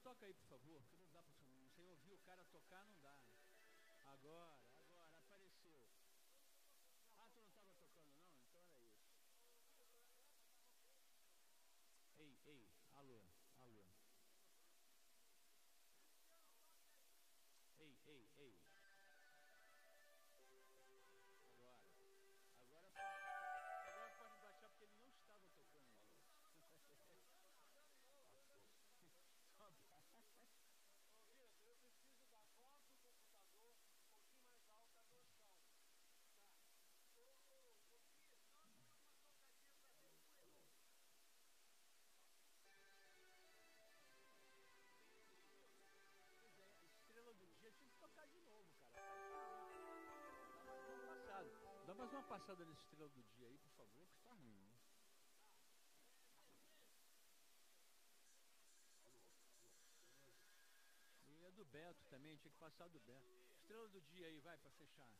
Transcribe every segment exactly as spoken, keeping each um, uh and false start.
toca aí, por favor, porque não dá pra... Sem ouvir o cara tocar, não dá. Agora, agora, apareceu. Ah, tu não tava tocando, não? Então era isso. Ei, ei, alô, alô. Ei, ei, ei. Agora. Agora pode, agora pode baixar porque ele não estava tocando. Só Ô, Vitor, eu preciso da voz do computador um pouquinho mais alta do chão. Tá. Ô, ô, ô, Vitor, nós vamos uma tocadinha pra ver por aí. Pois é, Estrela do Dia tinha que tocar de novo, cara. Dá mais uma passada. Dá mais uma passada nesse Estrela do Dia aí, por favor, que tá ruim, né? E é do Beto também, tinha que passar do Beto. Estrela do Dia aí, vai, pra fechar.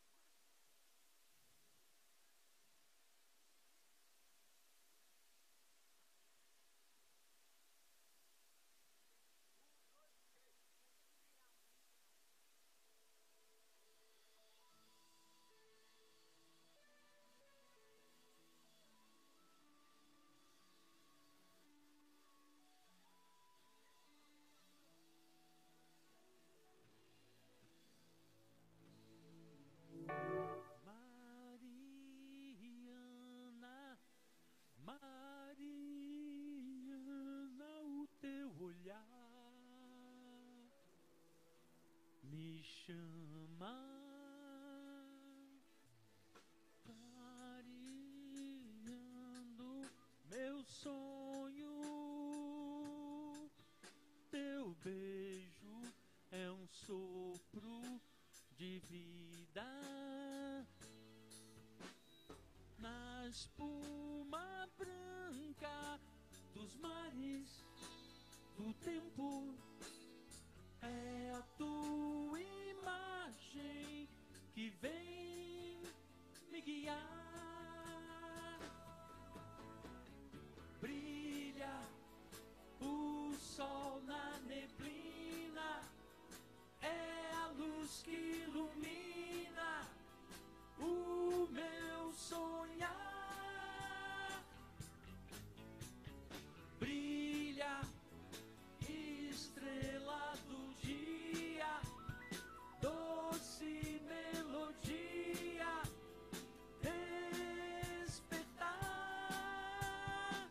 Mariana, Mariana, o teu olhar me chama, clareando meu sonho. Teu beijo é um sopro de vida na espuma branca dos mares do tempo. É a tua imagem que vem me guiar. Brilha o sol na neblina, é a luz que ilumina o meu sonhar. Brilha, estrela do dia, doce melodia, despertar.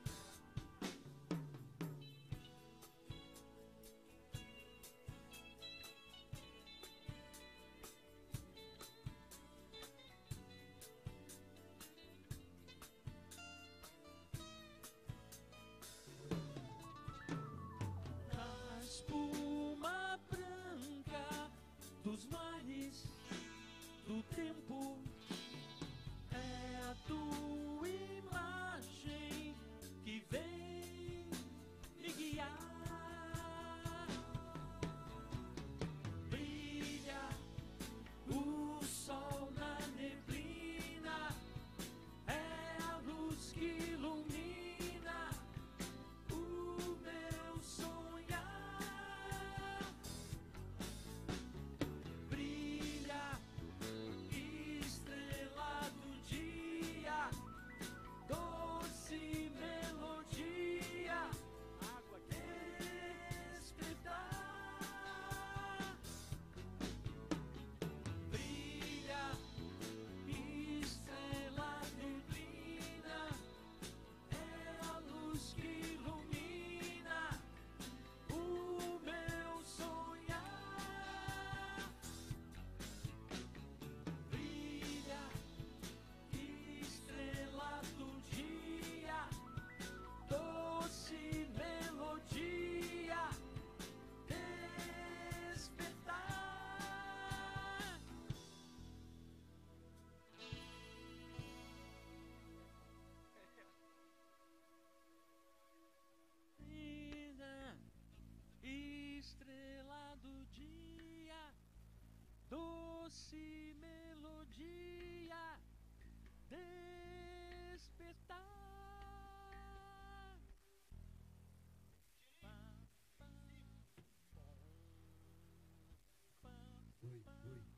A espuma branca dos mares do tempo é a tua imagem que vem me guiar. Brilha o sol na neblina, é a luz que ilumina o meu sonhar. Brilha, estrela do dia, doce melodia, água despertar. Brilha, estrela neblina, é a luz que ilumina o meu sonhar. Brilha, estrela do dia, doce melodia, despertar. Brilha, estrela do dia, doce melodia, despertar. Pa, pa,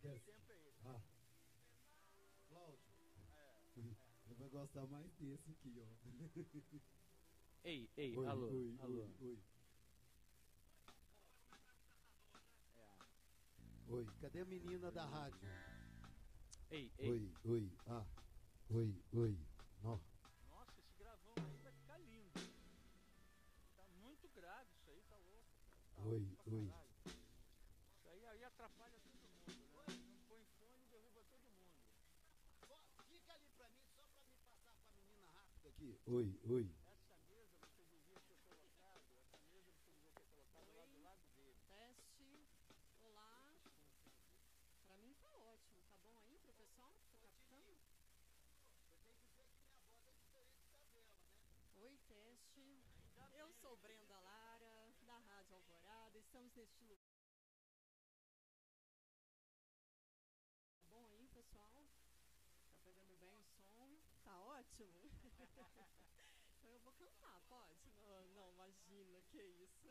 Que tempo é esse? Ah. Cláudio, É. você vai gostar mais desse aqui, ó. Ei, ei, Oi, alô, oi, alô. oi, oi. É. Oi, cadê a menina da rádio? Ei, ei. Oi, oi, ah. Oi, oi. Nó. Nossa, esse gravão aí vai ficar lindo. Tá muito grave isso aí, tá louco. Tá Oi, alto pra oi. caralho. Isso aí, aí atrapalha todo mundo, né? Não põe fone, derruba todo mundo. Fica ali pra mim, só pra me passar com a menina rápido Aqui. Oi, oi. Essa mesa você devia ter colocado, essa mesa você devia ter colocado lá do lado dele. Teste. Olá. Pra mim tá ótimo. Tá bom aí pro pessoal? Tá captando? Você tem que ver que minha voz é diferente da dela, né? Oi, teste. Eu sou Brenda Lara, da Rádio Alvorada. Estamos neste lugar. Tá bom aí, pessoal? Tá pegando bem o som? Tá ótimo? Então eu vou cantar, pode? Não, não, imagina, que isso.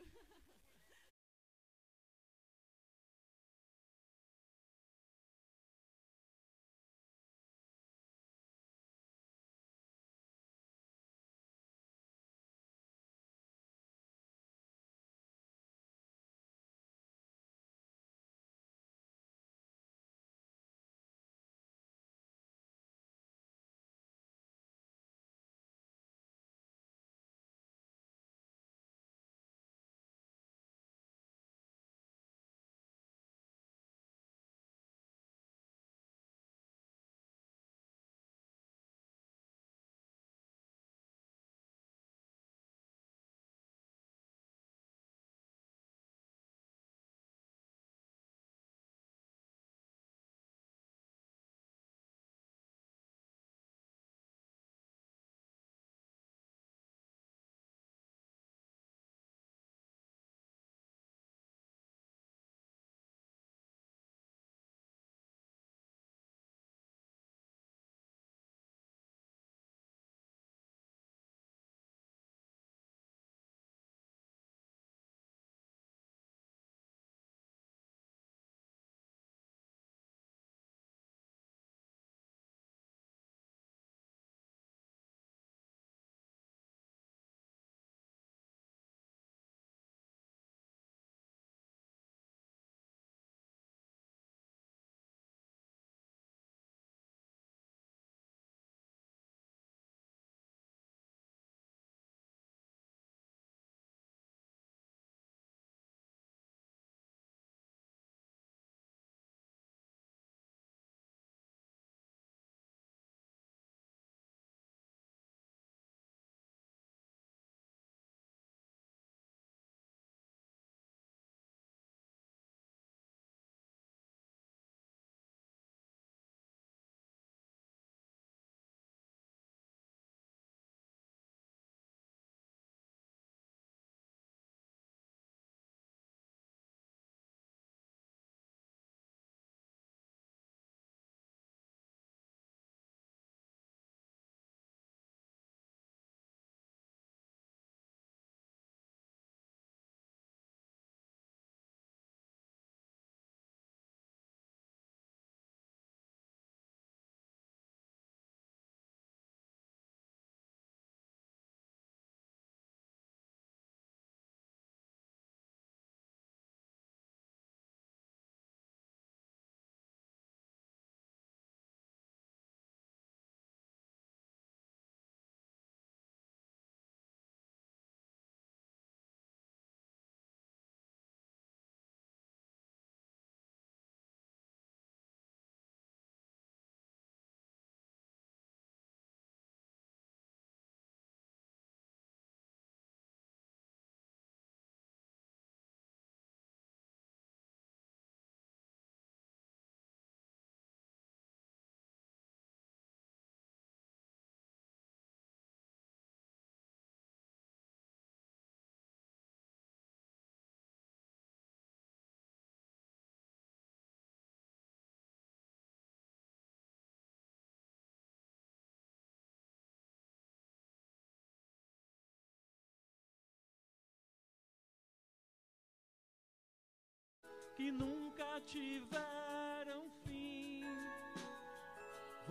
Que nunca tiveram filho.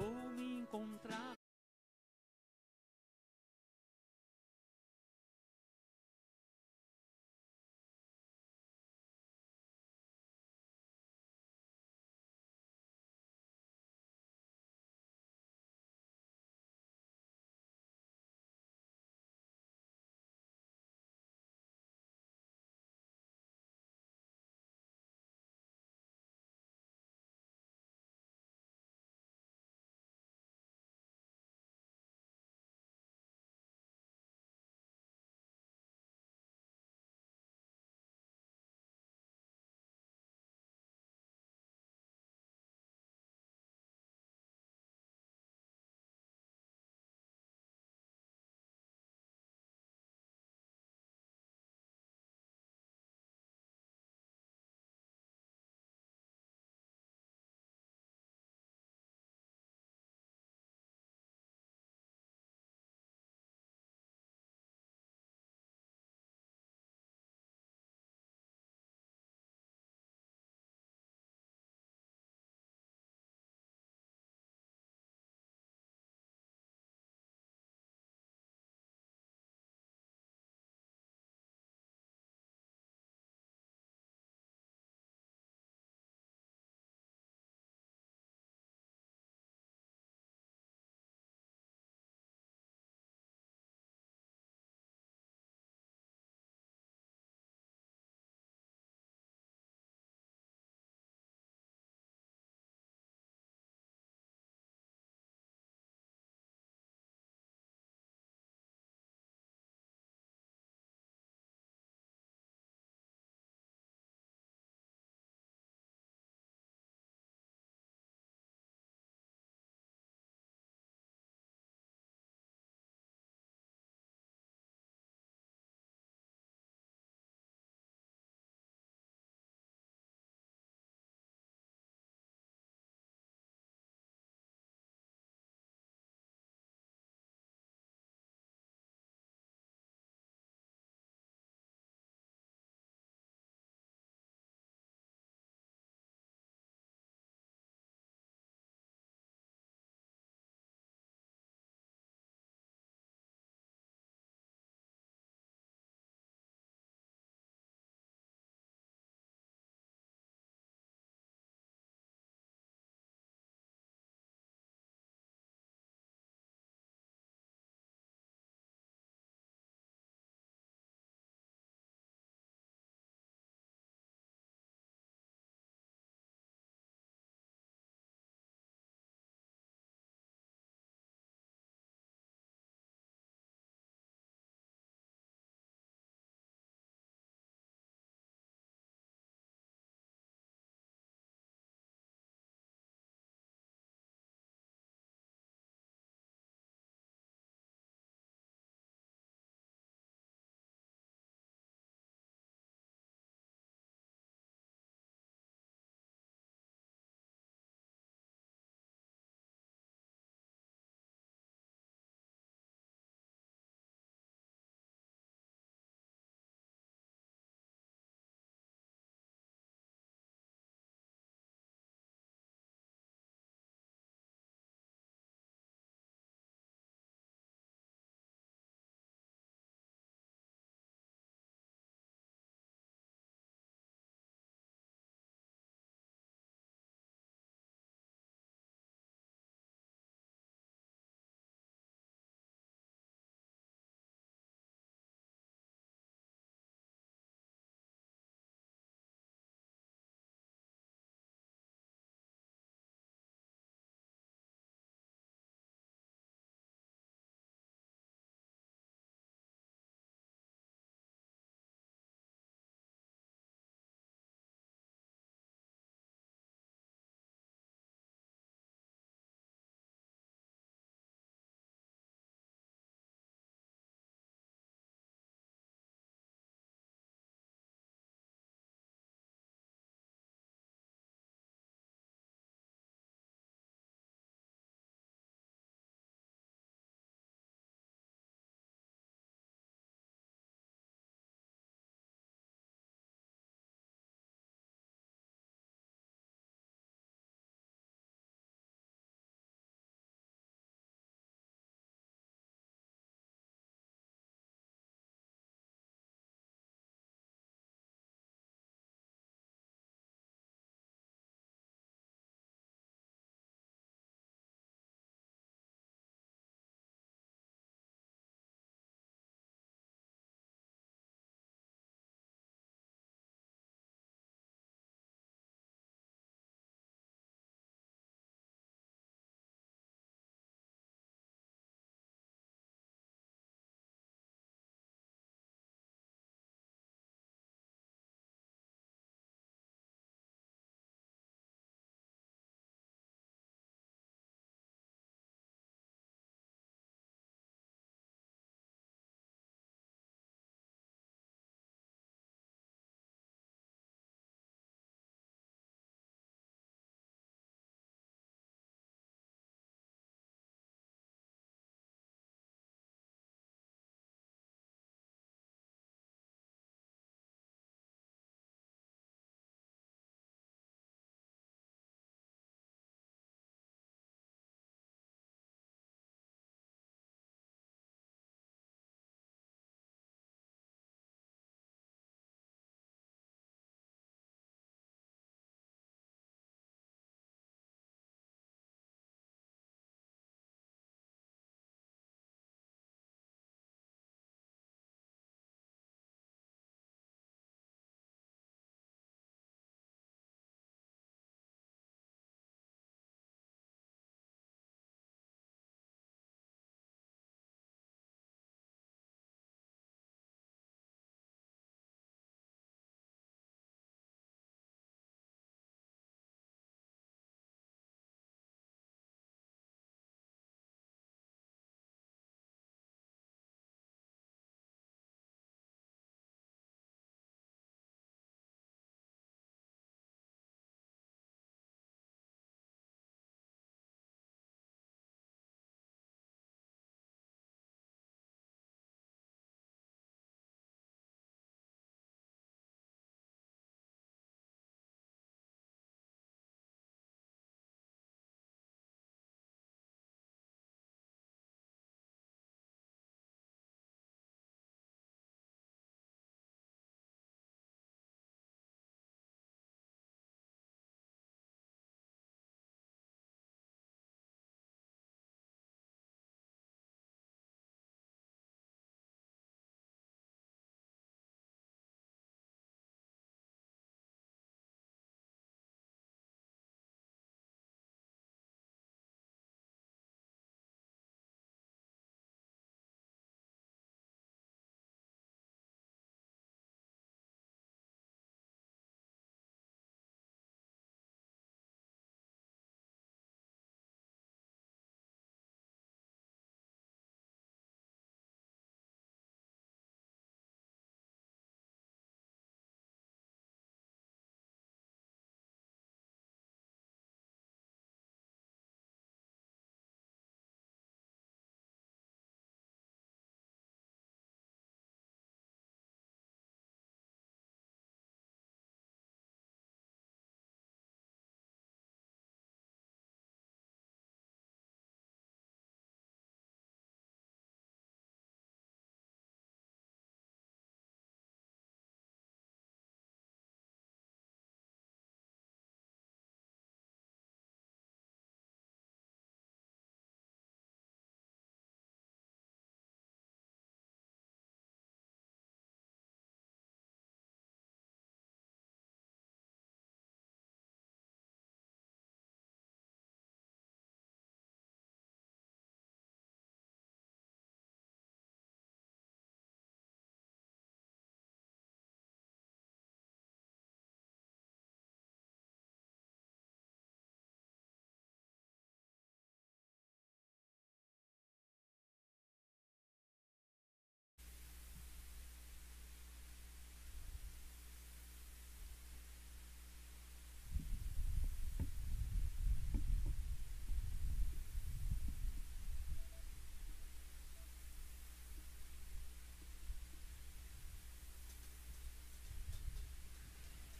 vou me encontrar.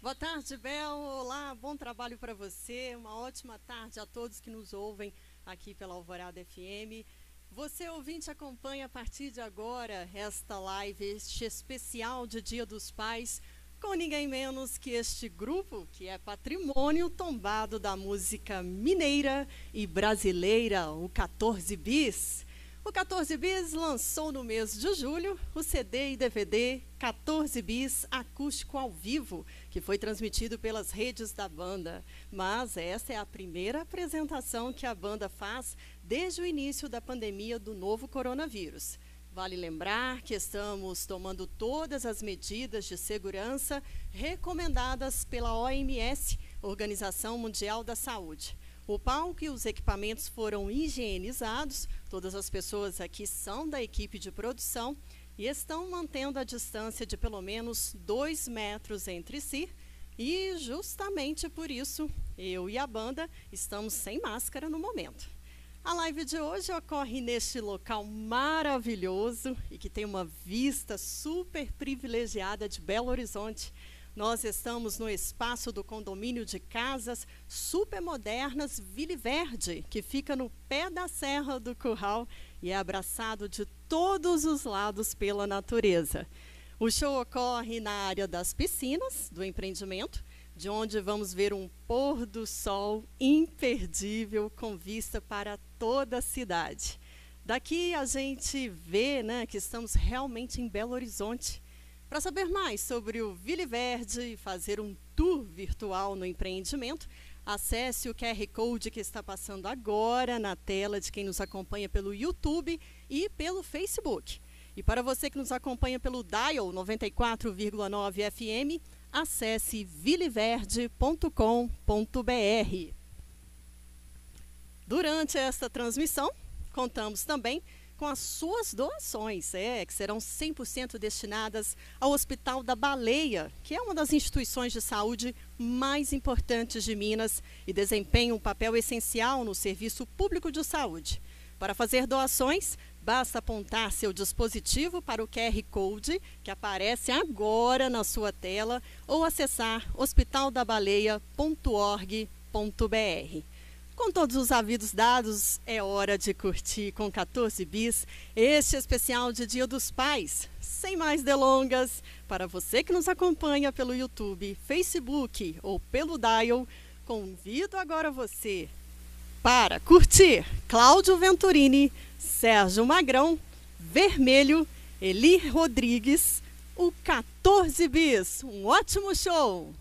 Boa tarde, Bel. Olá, bom trabalho para você. Uma ótima tarde a todos que nos ouvem aqui pela Alvorada F M. Você, ouvinte, acompanha a partir de agora esta live, este especial de Dia dos Pais, com ninguém menos que este grupo, que é patrimônio tombado da música mineira e brasileira, o quatorze bis. O quatorze bis lançou no mês de julho o C D e D V D quatorze bis acústico ao vivo, que foi transmitido pelas redes da banda. Mas essa é a primeira apresentação que a banda faz desde o início da pandemia do novo coronavírus. Vale lembrar que estamos tomando todas as medidas de segurança recomendadas pela O M S, Organização Mundial da Saúde. O palco e os equipamentos foram higienizados, todas as pessoas aqui são da equipe de produção e estão mantendo a distância de pelo menos dois metros entre si. E justamente por isso, eu e a banda estamos sem máscara no momento. A live de hoje ocorre neste local maravilhoso e que tem uma vista super privilegiada de Belo Horizonte. Nós estamos no espaço do condomínio de casas super modernas Vila Verde, que fica no pé da Serra do Curral e é abraçado de todos os lados pela natureza. O show ocorre na área das piscinas do empreendimento, de onde vamos ver um pôr do sol imperdível com vista para toda a cidade. Daqui a gente vê, né, que estamos realmente em Belo Horizonte. Para saber mais sobre o Vila Verde e fazer um tour virtual no empreendimento, acesse o Q R Code que está passando agora na tela de quem nos acompanha pelo YouTube e pelo Facebook. E para você que nos acompanha pelo Dial noventa e quatro vírgula nove F M, acesse viliverde ponto com ponto br. Durante esta transmissão, contamos também com as suas doações, é, que serão cem por cento destinadas ao Hospital da Baleia, que é uma das instituições de saúde mais importantes de Minas e desempenha um papel essencial no serviço público de saúde. Para fazer doações, basta apontar seu dispositivo para o Q R Code, que aparece agora na sua tela, ou acessar hospital da baleia ponto org ponto br. Com todos os avisos dados, é hora de curtir com quatorze bis este especial de Dia dos Pais. Sem mais delongas, para você que nos acompanha pelo YouTube, Facebook ou pelo Dial, convido agora você para curtir Cláudio Venturini, Sérgio Magrão, Vermelho, Eli Rodrigues, o quatorze bis. Um ótimo show!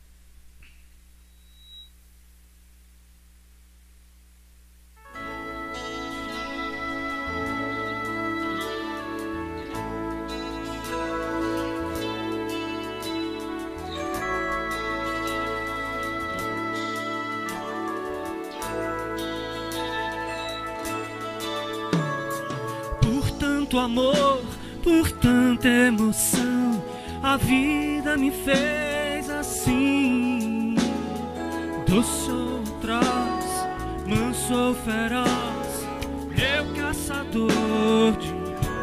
Tanto amor, por tanta emoção, a vida me fez assim. Doce ou atroz, manso ou feroz, meu caçador de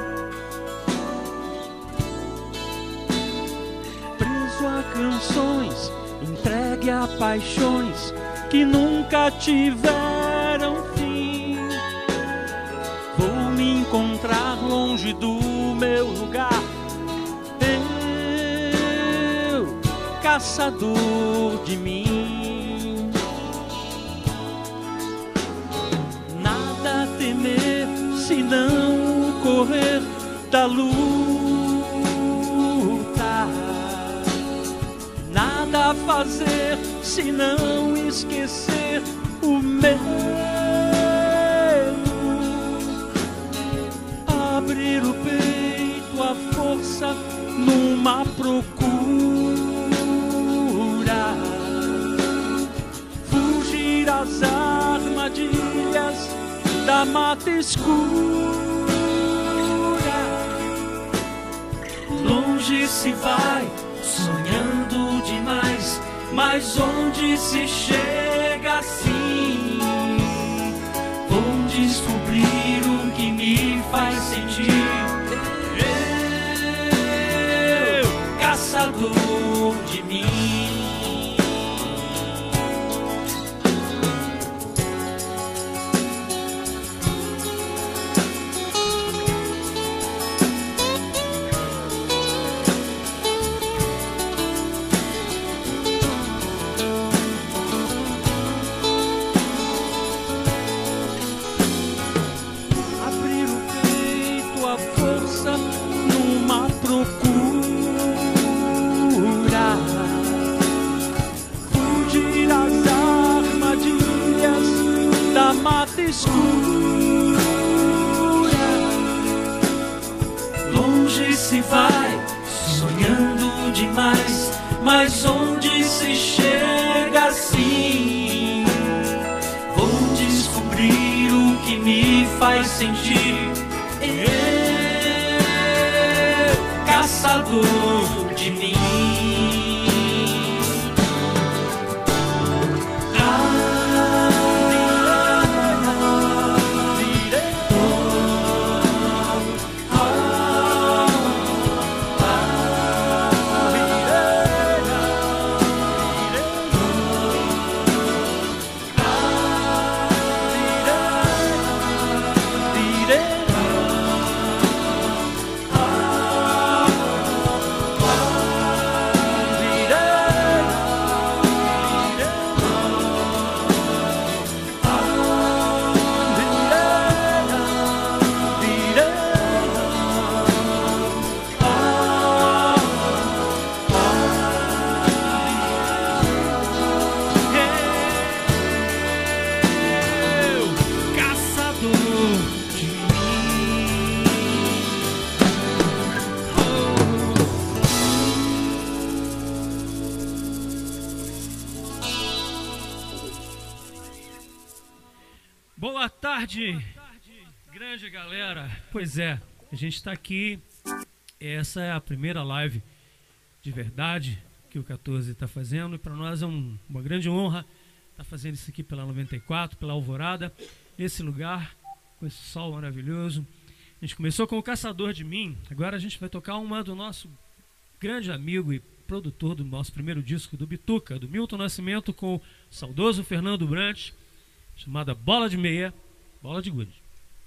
preso a canções, entregue a paixões que nunca tiveram fim. Vou me encontrar longe do meu lugar, eu, caçador de mim. Nada a temer, senão correr da luta. Nada a fazer, senão esquecer o meu. Abrir o peito à força numa procura, fugir às armadilhas da mata escura. Longe se vai, sonhando demais, mas onde se chega assim? Vou descobrir o que me faz sentir. Eu, caçador de mim. mais, mas onde se chega assim? Vou descobrir o que me faz sentir. Eu, caçador de mim. Boa tarde, grande galera. Pois é, a gente está aqui. Essa é a primeira live de verdade que o quatorze está fazendo. E para nós é um, uma grande honra estar fazendo isso aqui pela noventa e quatro, pela Alvorada, nesse lugar, com esse sol maravilhoso. A gente começou com o Caçador de Mim. Agora a gente vai tocar uma do nosso grande amigo e produtor do nosso primeiro disco, do Bituca, do Milton Nascimento, com o saudoso Fernando Brant, chamada Bola de Meia, Bola de Gude.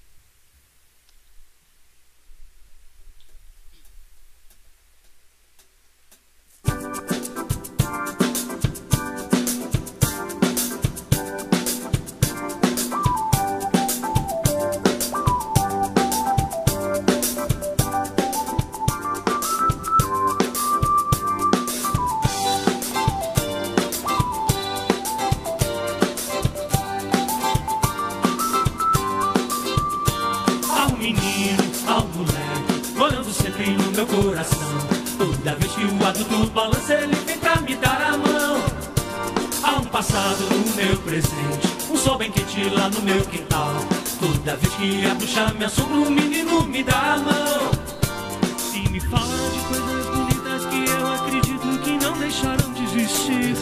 Me assombra, o menino me dá a mão e me fala de coisas bonitas que eu acredito que não deixaram de existir.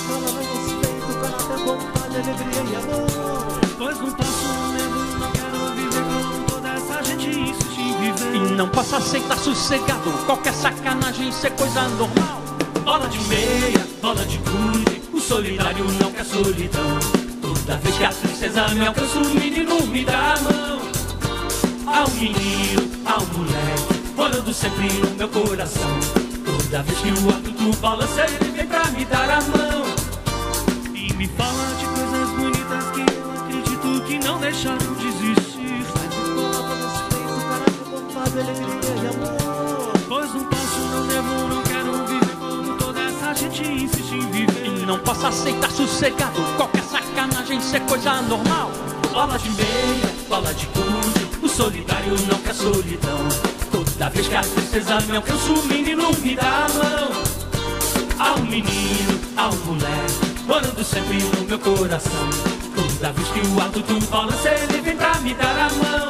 Pois não posso, não lembro, não quero viver como toda essa gente insiste em viver. E não posso aceitar sossegado qualquer sacanagem, isso é coisa normal. Bola de meia, bola de gude, o solidário não quer solidão. Toda vez que a tristeza me alcança, o menino me dá a mão. Ao menino, ao moleque, morando sempre no meu coração. Toda vez que o adulto balança, ele vem pra me dar a mão e me fala de coisas bonitas que eu acredito que não deixaram de existir. Sai de bola nos peitos, para de vontade, alegria e amor. Pois não posso, não devo, não quero viver como toda essa gente insiste em viver. E não posso aceitar sossegado qualquer sacanagem, isso é coisa normal. Bola de meia, bola de gude, o solidário não quer solidão. Toda vez que a tristeza me alcança, o menino me dá a mão. Ao menino, ao moleque, morando sempre no meu coração. Toda vez que o adulto balança, ele vem pra me dar a mão.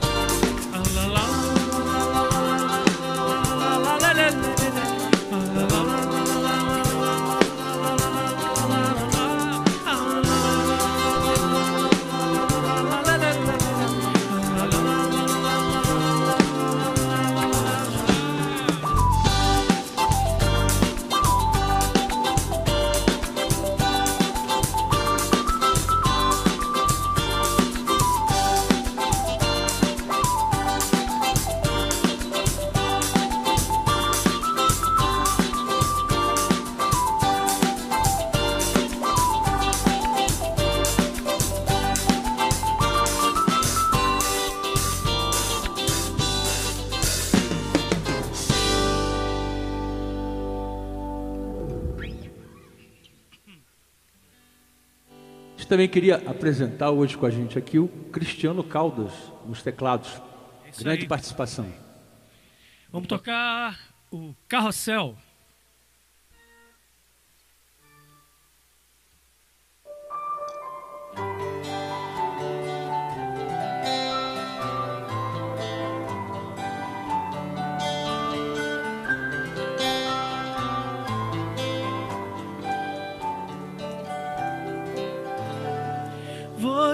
Também queria apresentar hoje com a gente aqui o Cristiano Caldas, nos teclados. Grande aí. participação. Vamos tocar o Carrossel.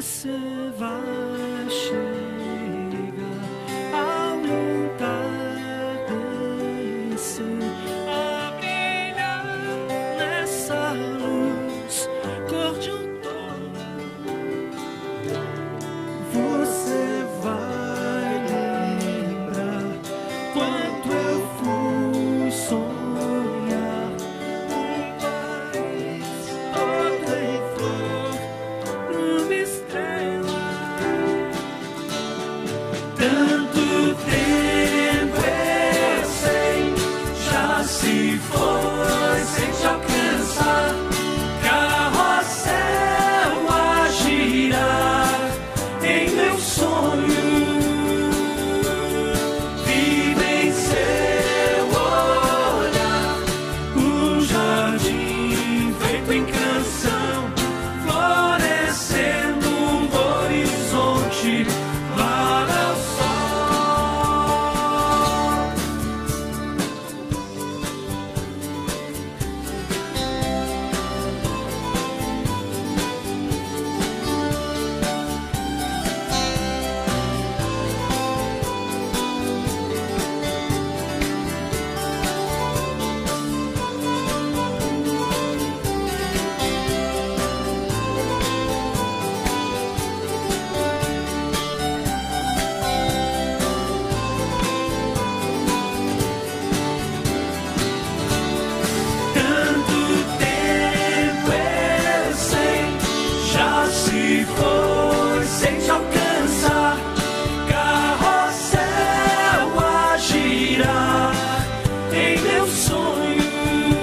você vai chegar ao entardecer, a brilhar nessa luz cor de outono. Você vai lembrar quanto eu fui sonhar um país todo em flor, numa estrela. Tanto tempo eu sei, já se foi sem te alcançar. Carrossel a girar em meu sonho, vive em seu olhar um jardim feito em canção, florescendo no horizonte, para o sol. Tanto tempo eu sei, já se foi sem te alcançar. Carrossel a girar em meu sonho,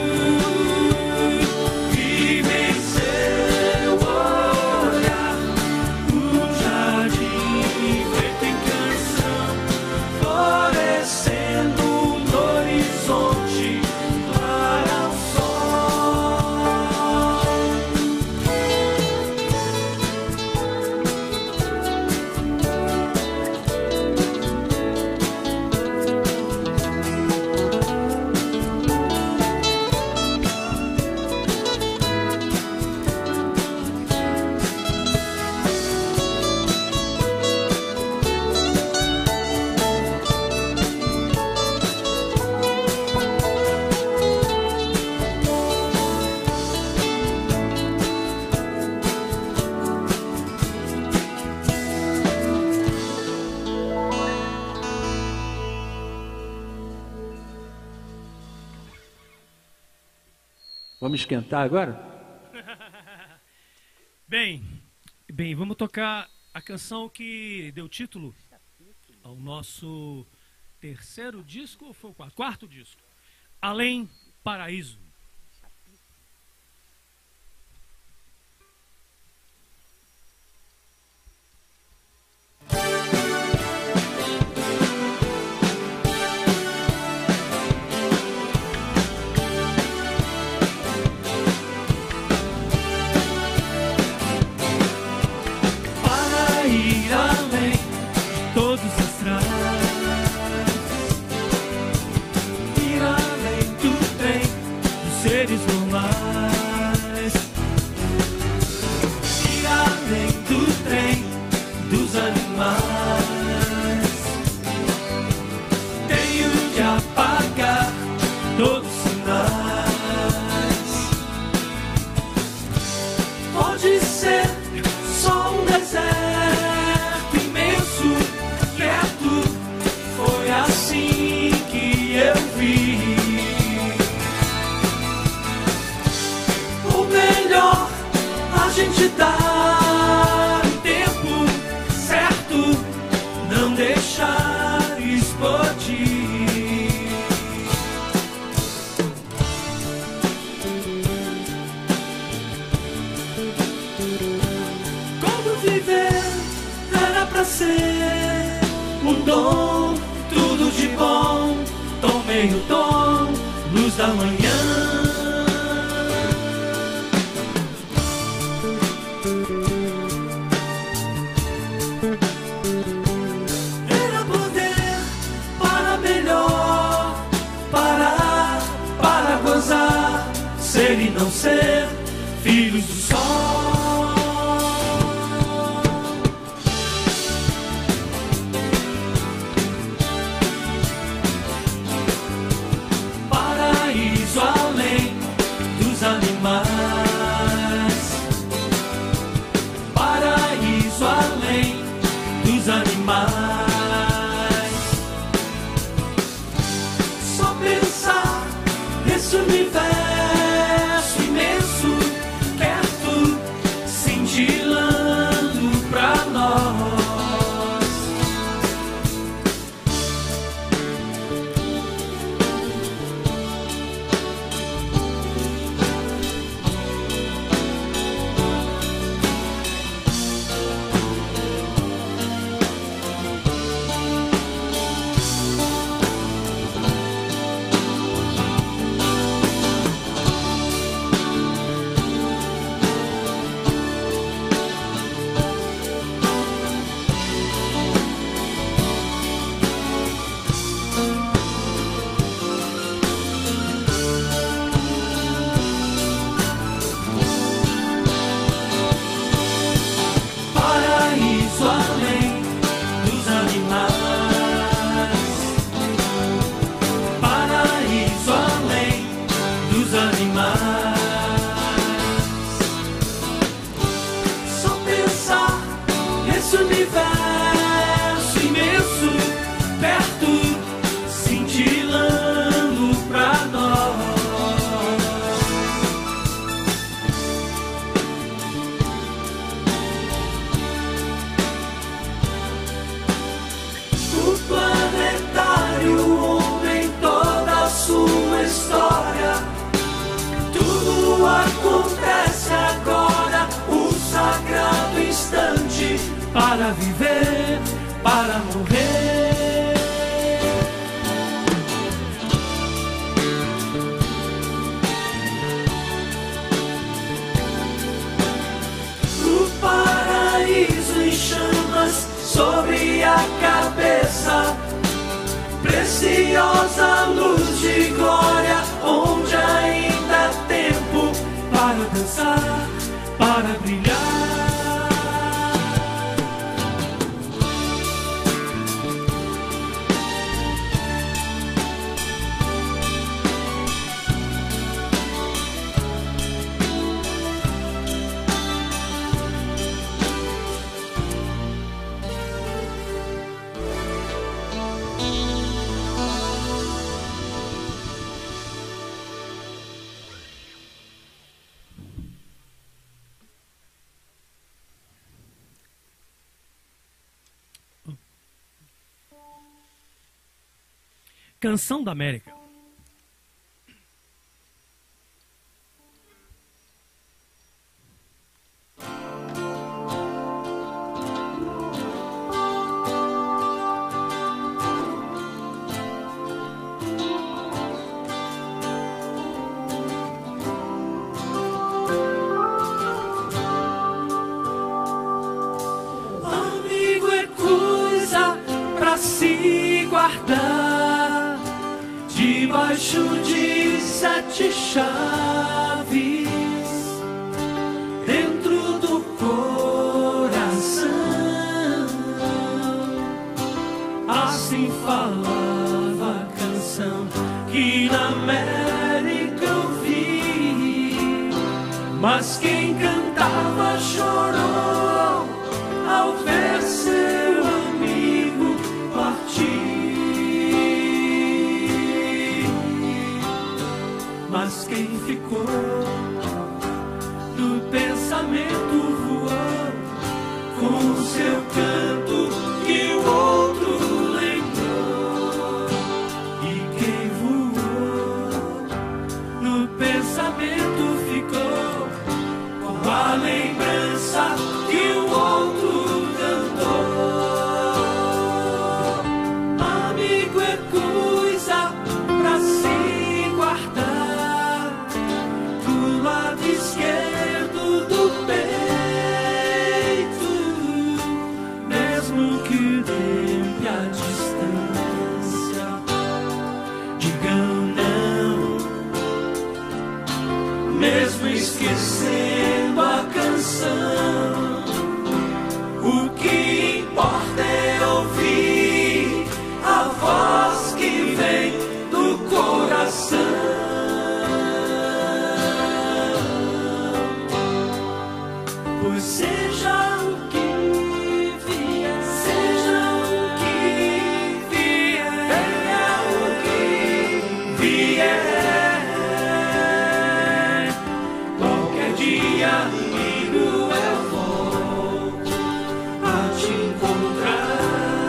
vive em seu olhar um jardim feito em canção, florescendo no horizonte, para o sol. Vamos esquentar agora? Bem, bem, vamos tocar a canção que deu título ao nosso terceiro disco, ou foi o quarto? Quarto disco, Além Paraíso. Para ir além de todos os astrais, ir além do trem dos seres normais, ir além do trem dos animais. Tenho de apagar todos os sinais. Pode ser só um deserto imenso, quieto. Foi assim que eu vi. O melhor a gente dá em tempo certo, não deixar explodir. Como viver era pra ser um dom, tudo de bom. Tomei o tom, luz da manhã. Era poder para melhor, parar, para gozar, ser e não ser filhos do sol. para viver, para morrer. O paraíso em chamas sobre a cabeça, preciosa luz de glória, onde ainda há tempo para dançar, para brilhar. Canção da América. Amigo é coisa pra se guardar debaixo de sete chaves, dentro do coração. Assim falava a canção que na América eu vi, mas quem cantava chorou ao ver seu amigo partir. Mas quem ficou no pensamento voou com seu canto que o outro lembrou. E quem voou no pensamento ficou com a lembrança que o outro cantou. Amigo é coisa pra se guardar do lado esquerdo do peito, mesmo que o tempo e a distância digam não, mesmo esquecendo a canção. O que importa é ouvir a voz que vem do coração. Pois seja o que vier, seja o que vier, venha o que vier, qualquer dia, amigo, eu volto a te encontrar.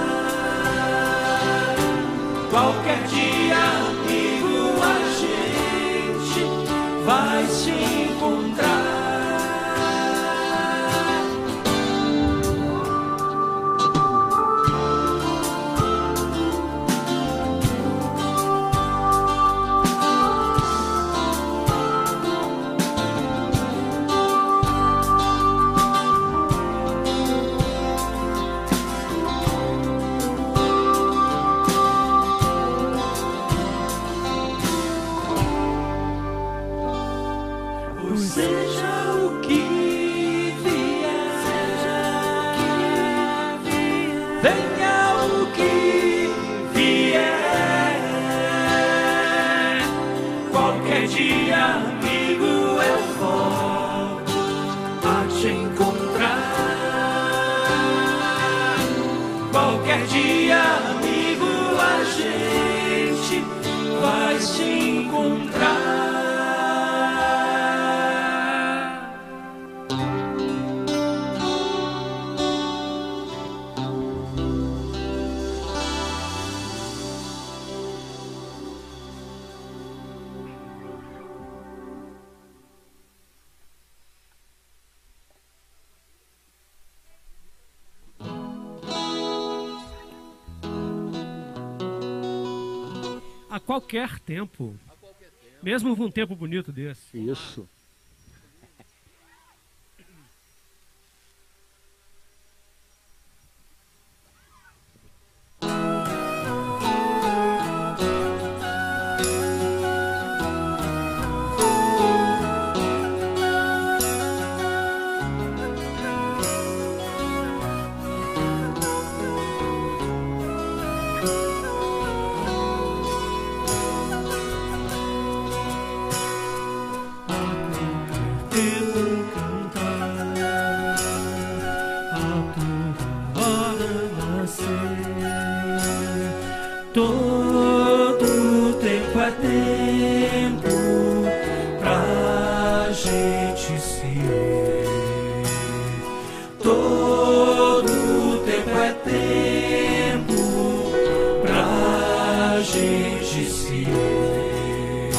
Qualquer dia, amigo, a gente vai se encontrar. a qualquer tempo. A qualquer tempo. Mesmo num tempo bonito desse. Isso. Todo tempo é tempo pra gente se ver. Todo tempo é tempo pra gente se ver.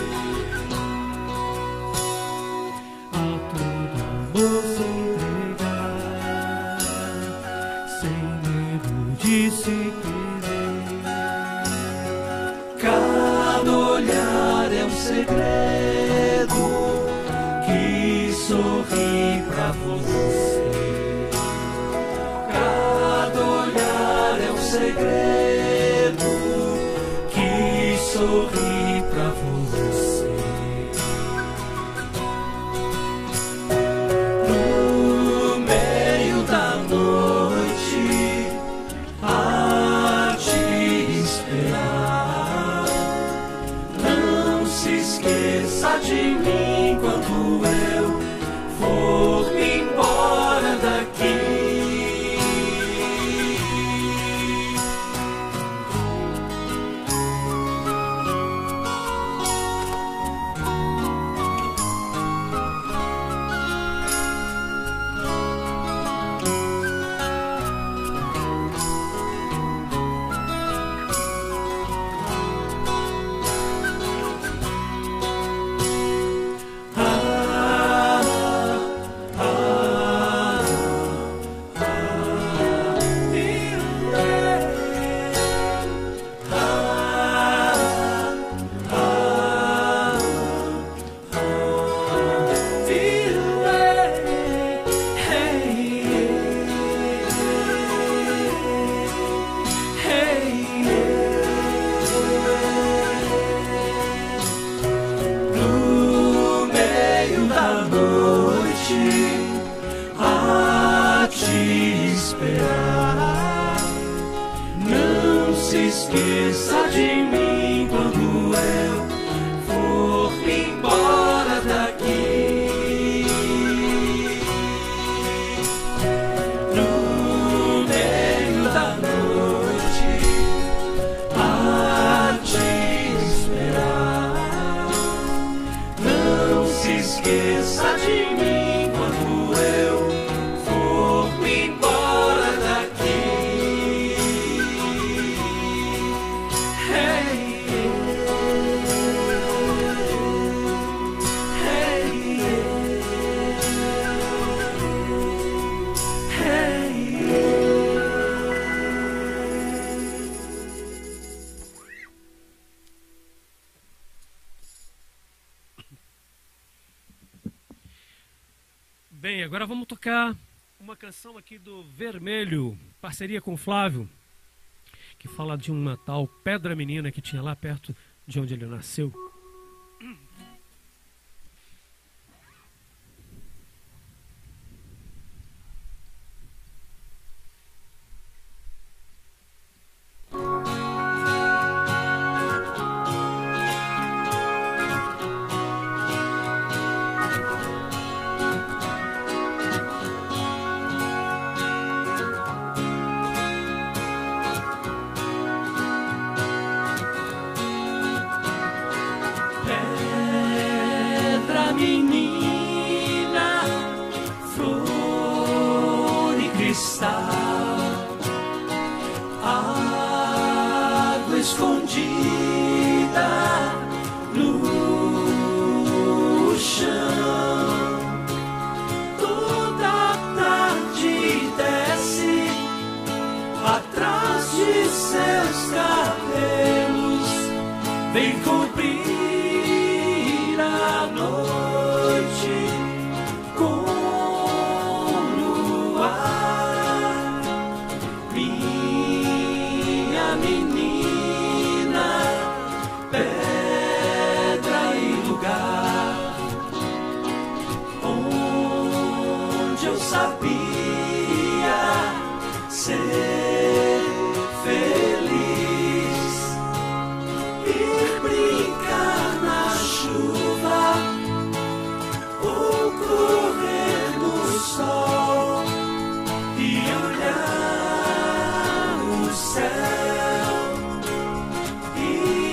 A todo amor se entregar, sem medo de se perder. Cada olhar é um segredo que sorri pra você. Cada olhar é um segredo que sorri pra você. No meio da noite, a te esperar. Não se esqueça de mim quando eu for embora daqui. No meio da noite, a te esperar. Não se esqueça de mim quando eu for embora daqui. No meio da noite, a te esperar. Não se esqueça de mim quando eu for embora daqui. Hey, hey, hey, hey. Bem, agora vamos tocar uma canção aqui do Vermelho, parceria com o Flávio, que fala de uma tal Pedra Menina que tinha lá perto de onde ele nasceu. Pedra menina, flor e cristal, água escondida no chão. Toda tarde desce atrás de seus cabelos vem cobrir a noite com luar. Minha menina, pedra e lugar onde eu sabia ser feliz, ir brincar na chuva ou correr no sol e olhar o céu e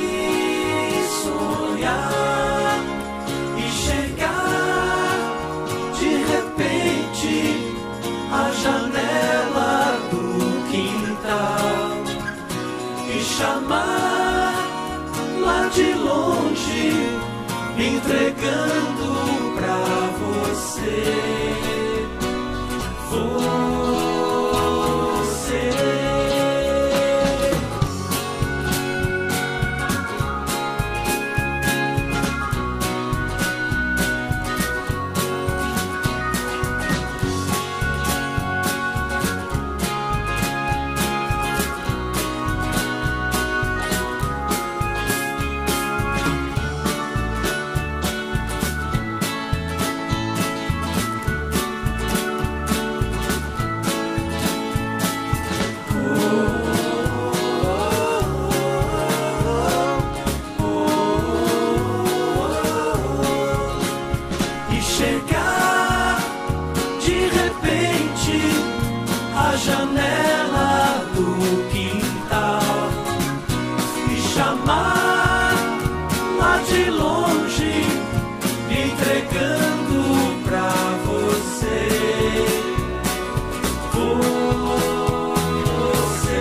sonhar e chegar de repente à janela do quintal e chamar lá de longe, entregando pra você. Você. E chegar de repente à janela do quintal e chamar lá de longe, entregando pra você. Você.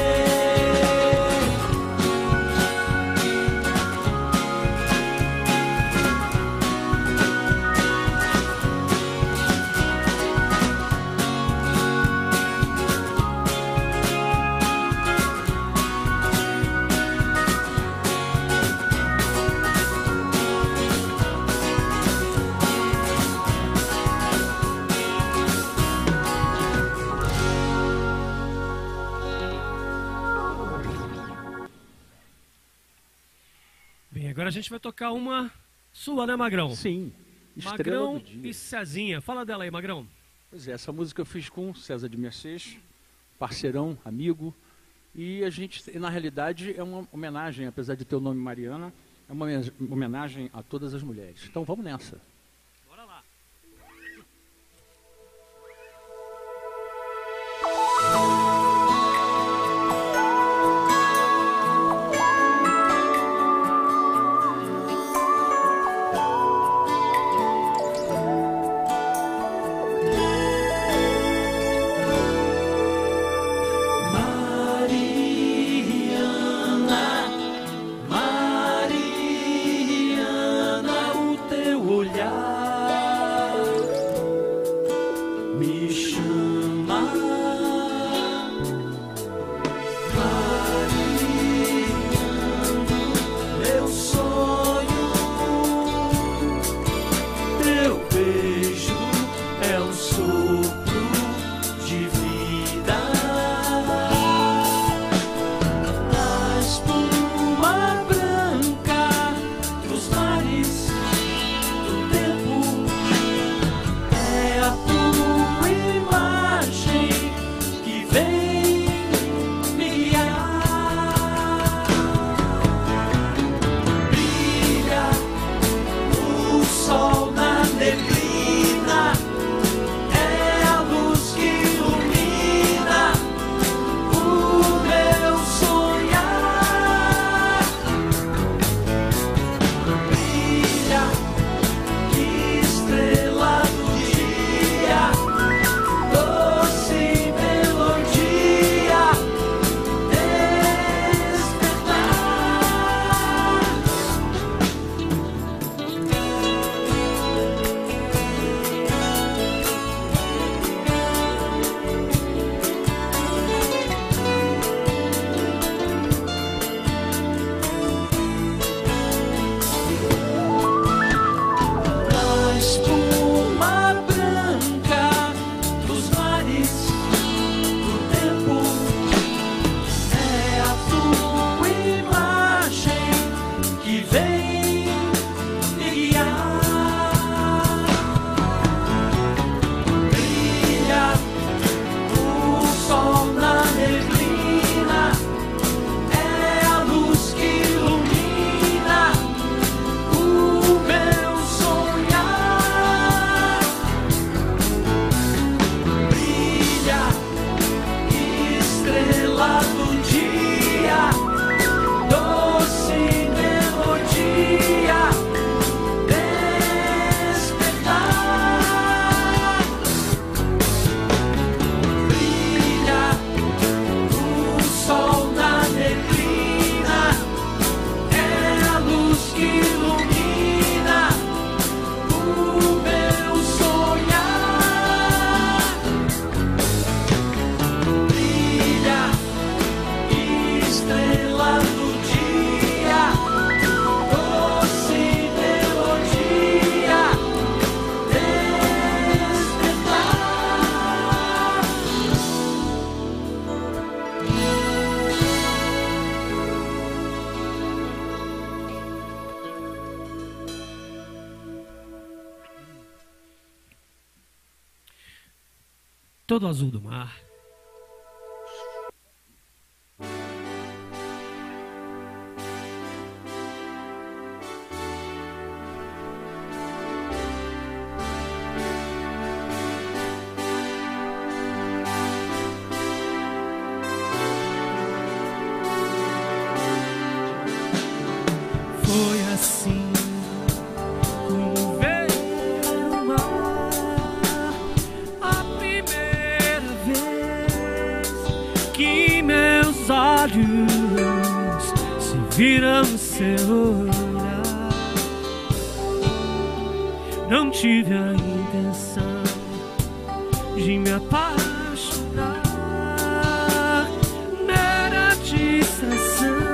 Bem, agora a gente vai tocar uma sua, né, Magrão? Sim, Estrela Magrão do Dia. e Cezinha. Fala dela aí, Magrão. Pois é, essa música eu fiz com César de Mercês, parceirão, amigo, e a gente, na realidade, é uma homenagem, apesar de ter o nome Mariana, é uma homenagem a todas as mulheres. Então vamos nessa. Bora lá. Mariana, Mariana, o teu olhar todo azul do mar. Foi assim como ver o mar a primeira vez que meus olhos se viram no seu olhar. Não tive a intenção de me apaixonar, mera distração,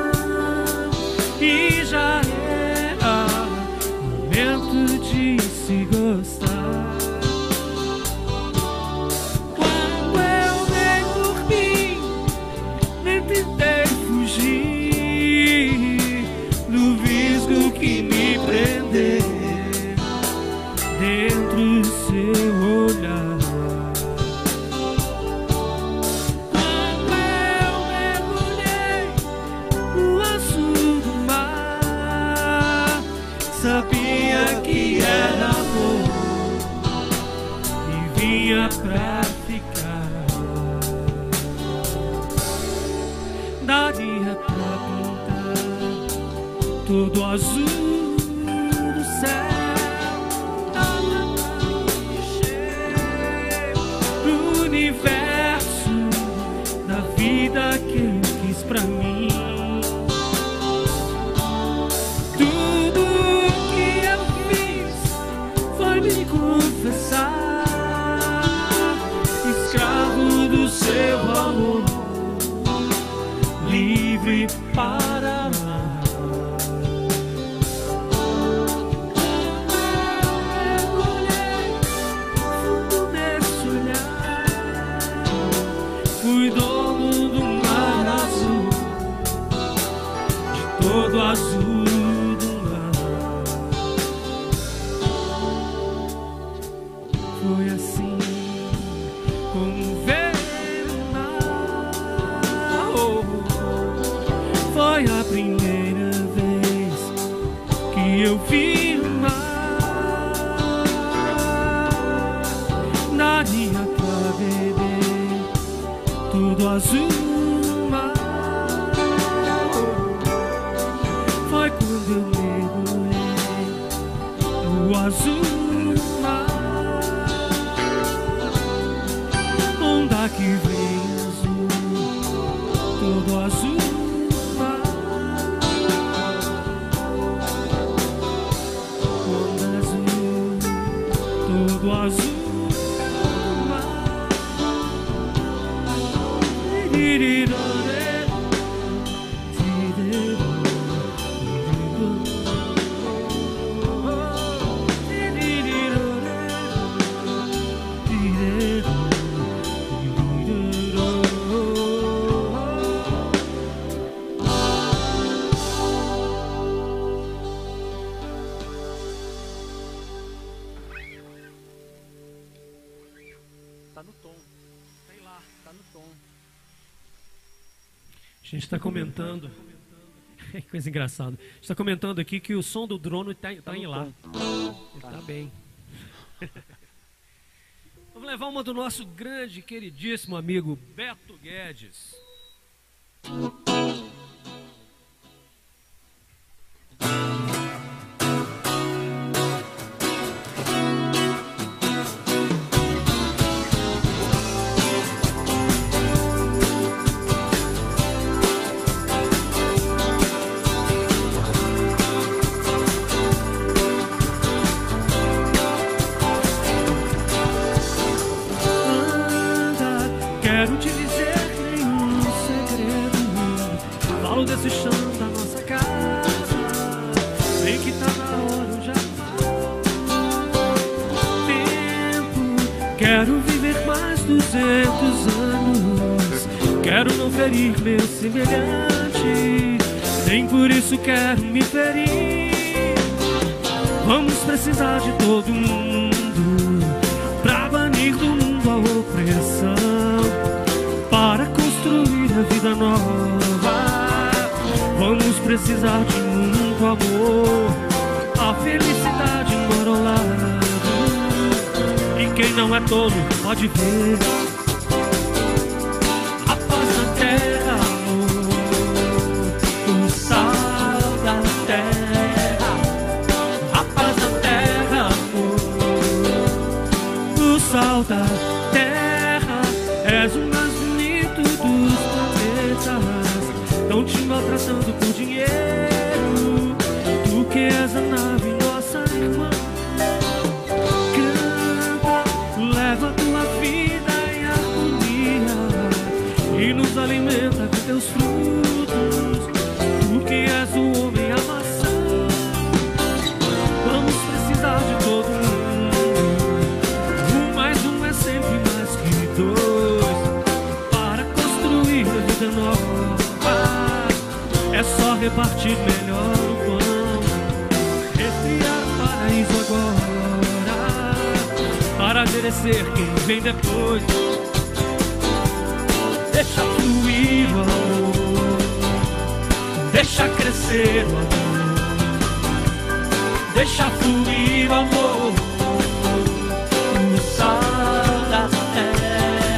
e já era momento de se gostar. Quando eu dei por mim, nem tentei fugir do visgo que me prendeu dentro do seu olhar. Quando eu mergulhei no azul do mar, sabia que era amor e vinha pra ficar. Daria pra pintar todo azul do céu, dava pra encher o universo da vida que eu quis pra mim. Tudo que eu fiz foi me confessar, escravo do seu amor, livre para amar. Mergulhei fundo nesse olhar, fui dono do mar azul, de todo azul do mar. Foi assim como ver o mar. Oh, foi a primeira vez que eu vi o mar. Daria pra beber tudo azul do mar. Foi quando eu mergulhei no azul do mar. Onda que vem azul, todo azul do mar. Onda azul, todo azul do mar. Tá no tom. Sei lá, tá no tom. A gente está comentando. Que coisa engraçada. A gente está comentando aqui que o som do drone está tá em lá. Ele tá bem. Vamos levar uma do nosso grande, queridíssimo amigo Beto Guedes. Quero te dizer nenhum segredo. Falo desse chão da nossa casa. Sei que tá na hora já. Tempo. Quero viver mais duzentos anos. Quero não ferir meu semelhante. Nem por isso quero me ferir. Vamos precisar de todo mundo pra banir do mundo a opressão. direção para construir a vida nova. Vamos precisar de muito amor. A felicidade mora ao lado. E quem não é tolo pode ver. A paz na terra, amor, o sal da terra. A paz na terra, amor, o sal da terra. És o mais bonito dos planetas. Estão te maltratando por dinheiro. Tu que és a nave, nossa irmã. Canta, leva tua vida em harmonia e nos alimenta com teus frutos. Tu que és o homem, a maçã. Vamos precisar de todo mundo. Um mais um é sempre mais que dois. Para construir a vida nova é só repartir melhor o pão. Respirar o paraíso agora para merecer quem vem depois. Deixa fluir o amor, deixa crescer o amor, deixa fluir o amor, o sal da terra.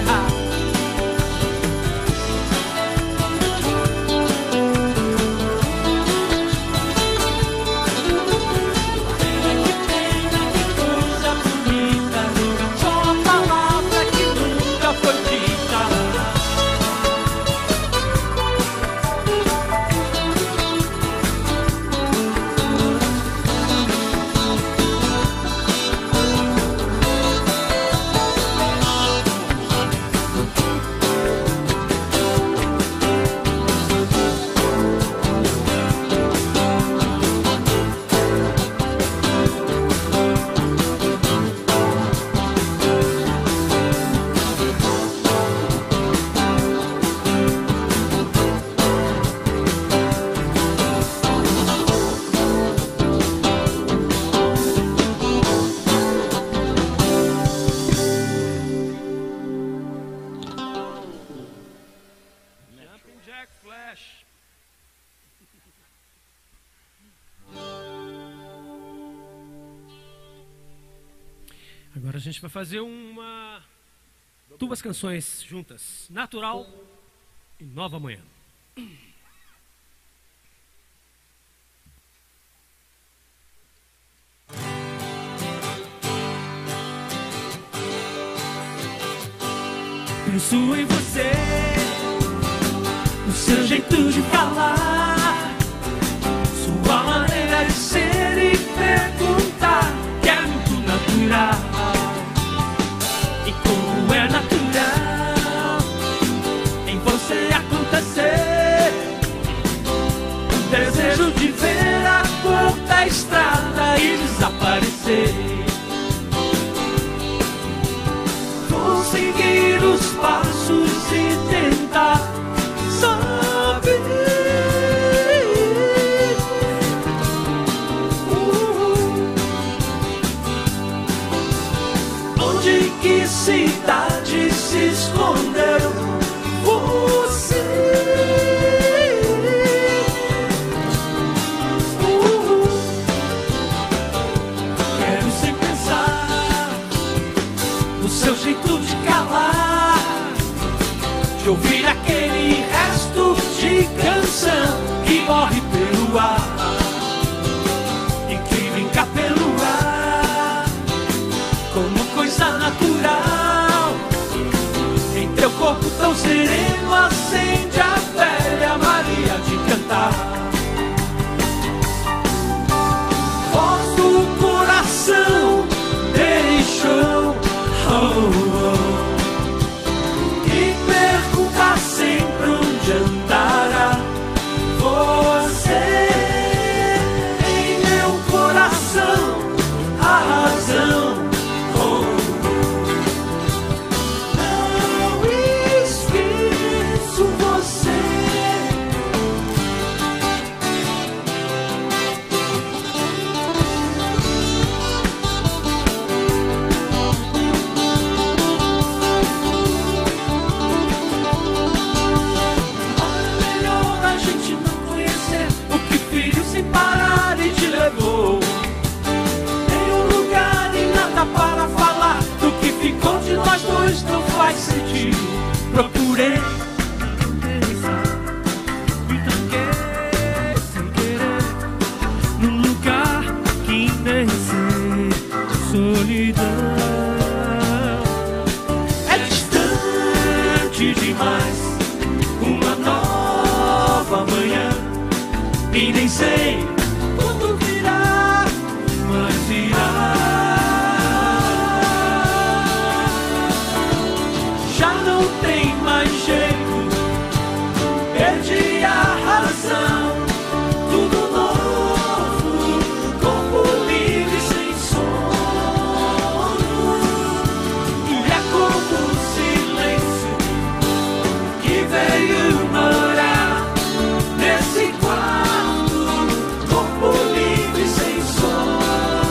Agora a gente vai fazer uma duas canções juntas, Natural e Nova Manhã. Penso em você, no seu jeito de falar, sua maneira de ser e perguntar, que é muito natural. E como é natural em você acontecer, o desejo de ver a cor da estrada e desaparecer. Vou seguir os passos e tentar saber uh, onde que cidade se escondeu você. uh, Quero sem pensar no seu jeito de calar, de ouvir aquele resto de canção que morre pelo ar e que brinca pelo ar como coisa natural. Em teu corpo tão sereno acende a velha Maria de cantar. Voz do coração deixou oh, oh. E pergunta sempre onde andará você. Em meu coração a razão oh, não esqueço você. e nem sei quando virá, mas virá. Já não tem mais jeito, perdi a razão. Tudo novo, corpo livre sem sono. E é como um silêncio que veio morar nesse quarto, corpo livre sem sono.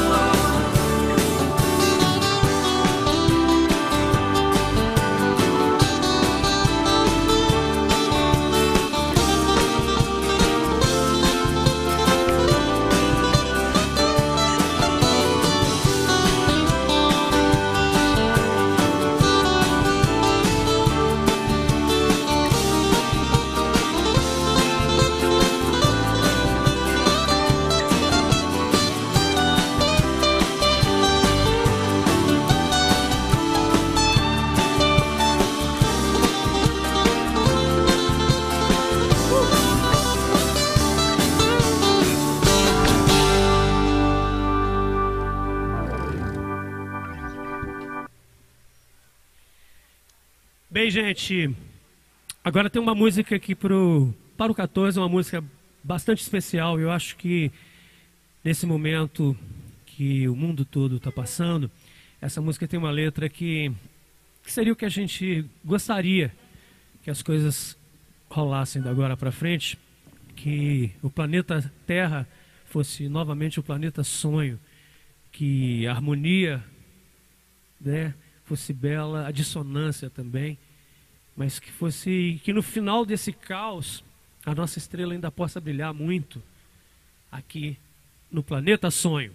Bem, gente, agora tem uma música aqui pro, para o quatorze, uma música bastante especial. Eu acho que nesse momento que o mundo todo está passando, essa música tem uma letra que, que seria o que a gente gostaria que as coisas rolassem da agora para frente, que o planeta Terra fosse novamente o planeta sonho, que a harmonia, né, fosse bela, a dissonância também, mas que fosse, que no final desse caos a nossa estrela ainda possa brilhar muito aqui no planeta sonho.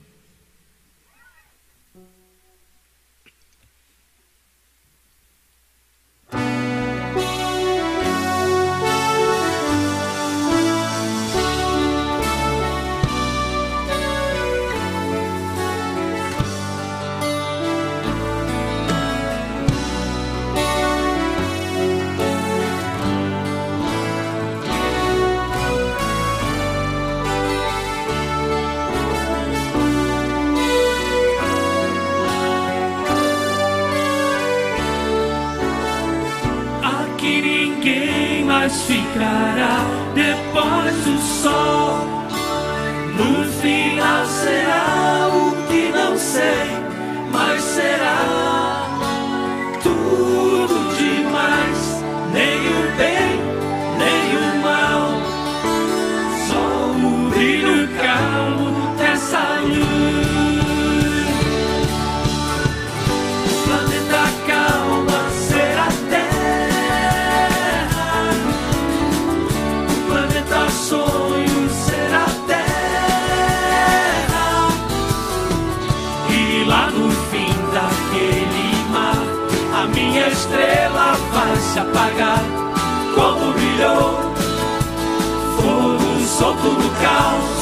Ficará depois do sol. No final será o que não sei, mas será tudo demais, nem o bem, nem o mal, só o brilho calmo dessa luz. O planeta calma será sonho será terra, e lá no fim daquele mar a minha estrela vai se apagar, como brilhou fogo solto no caos.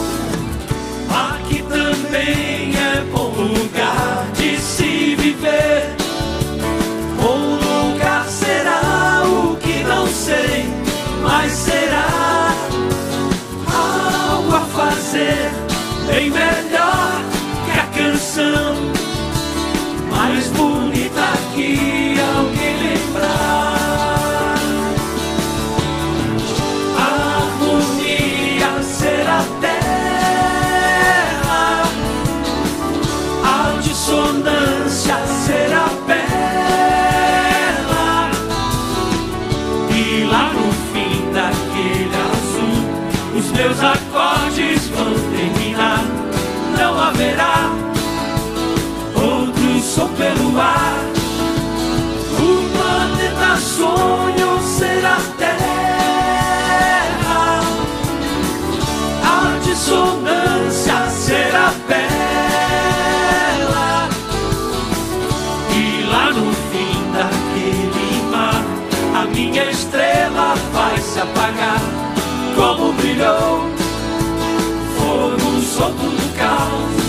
Aqui também é bom lugar de se viver, bom lugar será o que não sei, mas será algo a fazer bem melhor que a canção mais bonita que alguém lembrar. A harmonia será terra, a dissonância será bela, e lá no fim daquele azul os meus acordes vão terminar. Não haverá outro som pelo ar. O planeta sonho será terra, a dissonância será bela, e lá no fim daquele mar a minha estrela vai se apagar, como brilhou fogo solto no caos.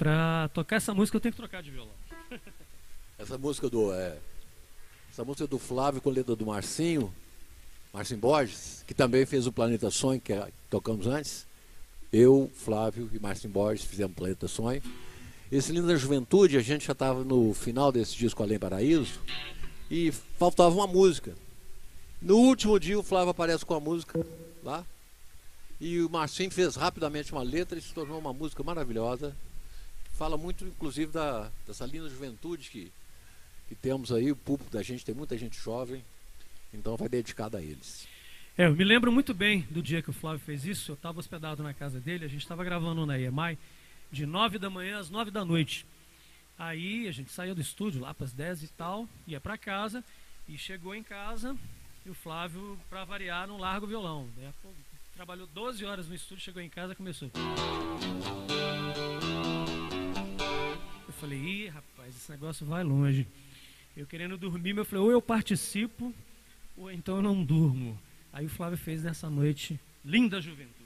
Para tocar essa música eu tenho que trocar de violão. Essa música do é, essa música do Flávio com letra do Marcinho, Marcinho Borges, que também fez o Planeta Sonho, que, é, que tocamos antes. Eu, Flávio e Marcinho Borges fizemos Planeta Sonho. Esse Linda Juventude, a gente já estava no final desse disco Além Paraíso e faltava uma música. No último dia o Flávio aparece com a música lá e o Marcinho fez rapidamente uma letra e se tornou uma música maravilhosa. Fala muito, inclusive, da, dessa linda juventude que, que temos aí. O público da gente, tem muita gente jovem, então vai dedicada a eles. É, eu me lembro muito bem do dia que o Flávio fez isso. Eu estava hospedado na casa dele, a gente estava gravando na I E M A I de nove da manhã às nove da noite. Aí a gente saía do estúdio lá para as dez e tal, ia para casa e chegou em casa e o Flávio, para variar, não larga o violão, né? Pô, trabalhou doze horas no estúdio, chegou em casa e começou. Eu falei, ih, rapaz, esse negócio vai longe. Eu querendo dormir, eu falei, ou eu participo, ou então eu não durmo. Aí o Flávio fez nessa noite, Linda Juventude.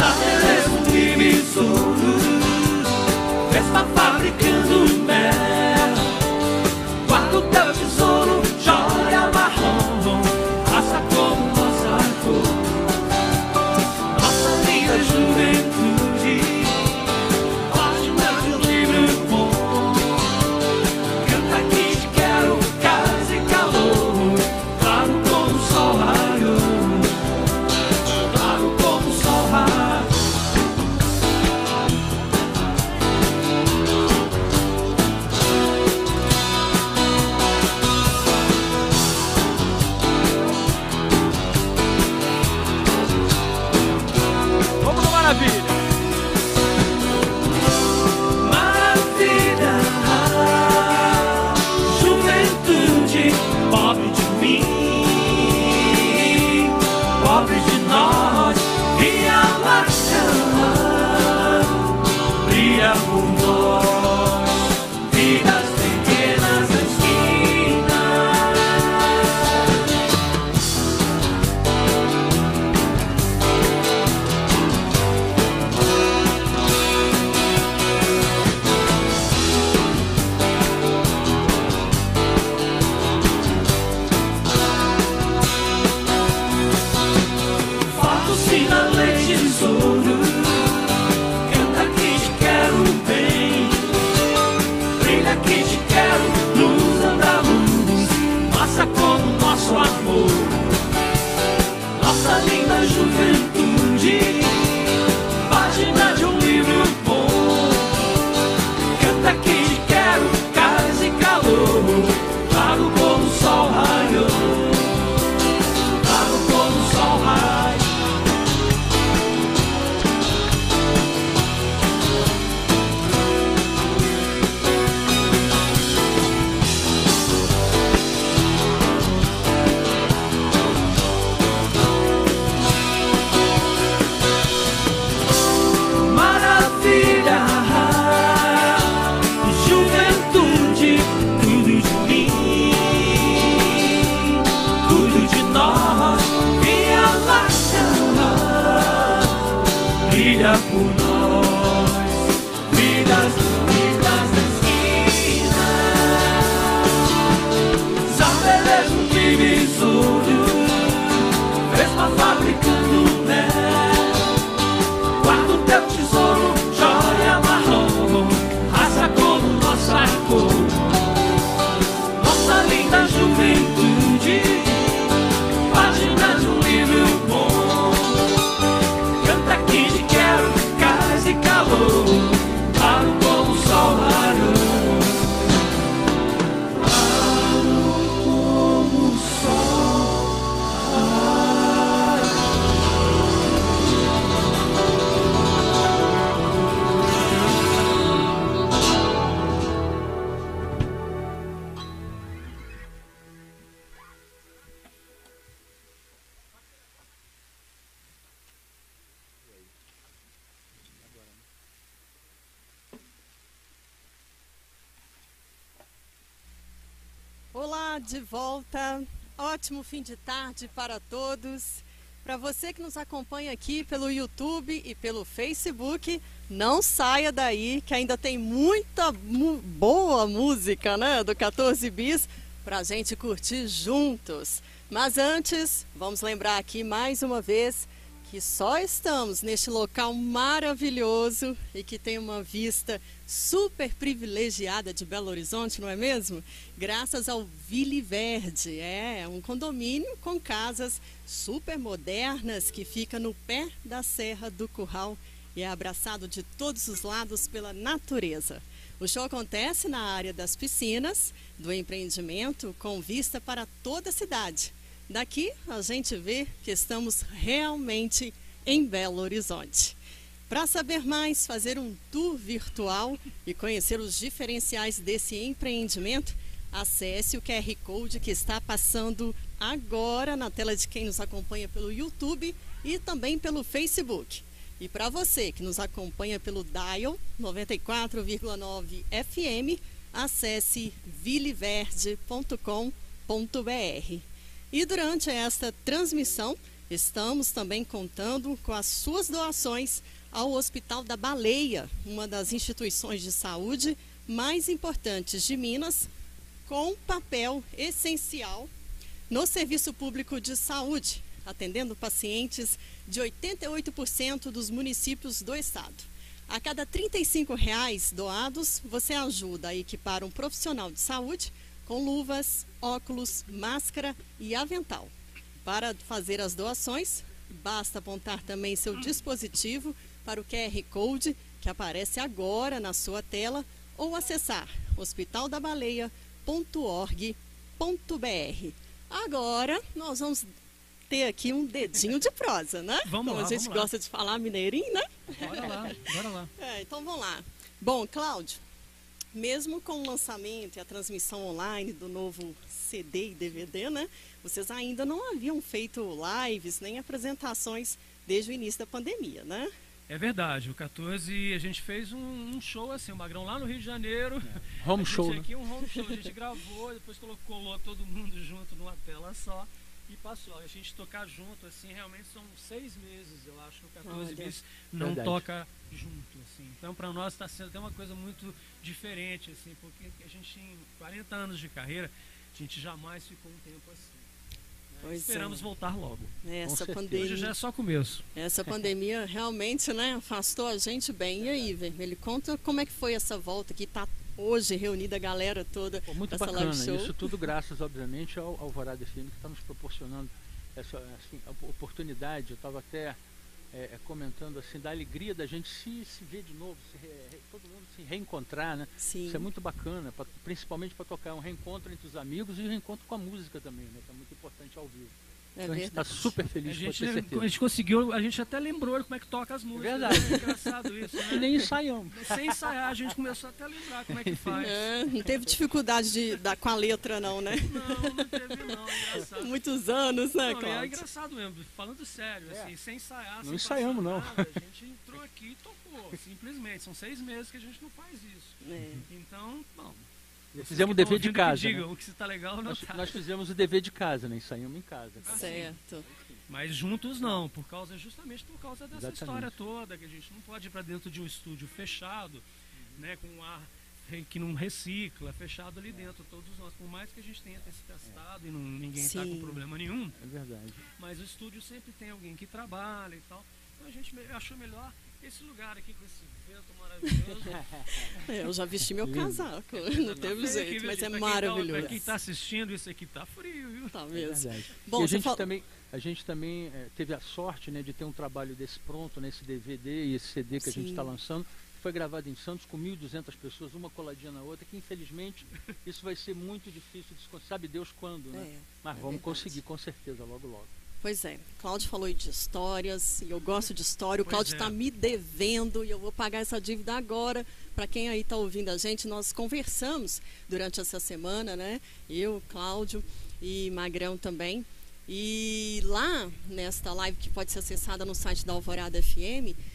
Vespa fabricando mel. de volta. Ótimo fim de tarde para todos. Para você que nos acompanha aqui pelo YouTube e pelo Facebook, não saia daí que ainda tem muita mu boa música, né, do quatorze bis para a gente curtir juntos. Mas antes, vamos lembrar aqui mais uma vez que só estamos neste local maravilhoso e que tem uma vista super privilegiada de Belo Horizonte, não é mesmo? Graças ao Ville Verde, é um condomínio com casas super modernas que fica no pé da Serra do Curral e é abraçado de todos os lados pela natureza. O show acontece na área das piscinas do empreendimento com vista para toda a cidade. Daqui a gente vê que estamos realmente em Belo Horizonte. Para saber mais, fazer um tour virtual e conhecer os diferenciais desse empreendimento, acesse o Q R Code que está passando agora na tela de quem nos acompanha pelo YouTube e também pelo Facebook. E para você que nos acompanha pelo Dial noventa e quatro vírgula nove F M, acesse ville verde ponto com ponto br. E durante esta transmissão, estamos também contando com as suas doações ao Hospital da Baleia, uma das instituições de saúde mais importantes de Minas, com papel essencial no serviço público de saúde, atendendo pacientes de oitenta e oito por cento dos municípios do estado. A cada trinta e cinco reais doados, você ajuda a equipar um profissional de saúde com luvas, óculos, máscara e avental. Para fazer as doações, basta apontar também seu dispositivo para o Q R Code que aparece agora na sua tela ou acessar hospital da baleia ponto org ponto br. Agora nós vamos ter aqui um dedinho de prosa, né? Vamos Como lá, a gente vamos gosta lá. de falar mineirinho, né? Bora lá, bora lá. É, então vamos lá. Bom, Cláudio, mesmo com o lançamento e a transmissão online do novo C D e D V D, né? Vocês ainda não haviam feito lives nem apresentações desde o início da pandemia, né? É verdade, o quatorze a gente fez um, um show assim, o Magrão lá no Rio de Janeiro. Home a gente show, né? aqui um home show, a gente gravou, depois colocou todo mundo junto numa tela só e passou. A gente tocar junto, assim, realmente são seis meses, eu acho, que o quatorze Olha. bis não Verdade. toca junto, assim. Então, para nós está sendo até uma coisa muito diferente, assim, porque a gente em quarenta anos de carreira, a gente jamais ficou um tempo assim. Né? Pois Esperamos é. voltar logo. Essa certeza. pandemia, Hoje já é só começo. essa pandemia realmente, né, afastou a gente bem. E aí, Vermelho, conta como é que foi essa volta que está hoje reunida a galera toda Pô, muito para essa bacana, live show. isso tudo graças, obviamente, ao Alvorada F M, que está nos proporcionando essa assim, a oportunidade. Eu estava até é, é, comentando assim, da alegria da gente se, se ver de novo, se re, re, todo mundo se reencontrar, né? Sim. Isso é muito bacana, pra, principalmente para tocar um reencontro entre os amigos e um reencontro com a música também, né? Que é muito importante ao vivo. É Então a gente está verdade. super A feliz, pode gente, ter certeza. a gente conseguiu, a gente até lembrou como é que toca as músicas. Verdade. Né? É engraçado isso, né? E nem ensaiamos. Sem ensaiar, a gente começou até a lembrar como é que faz. É, não teve dificuldade de dar com a letra, não, né? Não, não teve não, é engraçado. Muitos anos, né, Não, é Cláudio? engraçado mesmo, falando sério, É. assim, sem ensaiar, Não sem ensaiamos, passar não. nada, a gente entrou aqui e tocou, simplesmente. São seis meses que a gente não faz isso. É. Então, bom. Fizemos o vocês que dever de tão ouvindo, casa. que né? digam, o que se tá legal não Nós, tá. nós fizemos o dever de casa, né? Ensaiamos em casa. Certo. Mas juntos não, por causa justamente por causa dessa Exatamente. história toda, que a gente não pode ir para dentro de um estúdio fechado, né, com um ar re- que não recicla, fechado ali dentro, todos nós, por mais que a gente tenha se testado e não, ninguém está Sim. com problema nenhum, É verdade. mas o estúdio sempre tem alguém que trabalha e tal, então a gente me- achou melhor esse lugar aqui com esse vento maravilhoso. É, eu já vesti meu Lindo. casaco, não teve Aqui, jeito, viu, mas gente? é Pra quem tá- maravilhoso. Pra quem está assistindo, isso aqui tá frio, viu? Tá É mesmo. verdade. Bom, e a você gente fala- também, a gente também eh, teve a sorte, né, de ter um trabalho desse pronto, nesse D V D e esse C D que a gente Sim. está lançando. Foi gravado em Santos com mil e duzentas pessoas, uma coladinha na outra, que infelizmente isso vai ser muito difícil de se con- sabe Deus quando, né? É, Mas é vamos verdade. conseguir com certeza logo logo. Pois é, Cláudio falou aí de histórias, e eu gosto de história. O Pois Cláudio é. está me devendo e eu vou pagar essa dívida agora. Para quem aí está ouvindo a gente, nós conversamos durante essa semana, né? Eu, Cláudio e Magrão também. E lá, nesta live que pode ser acessada no site da Alvorada F M,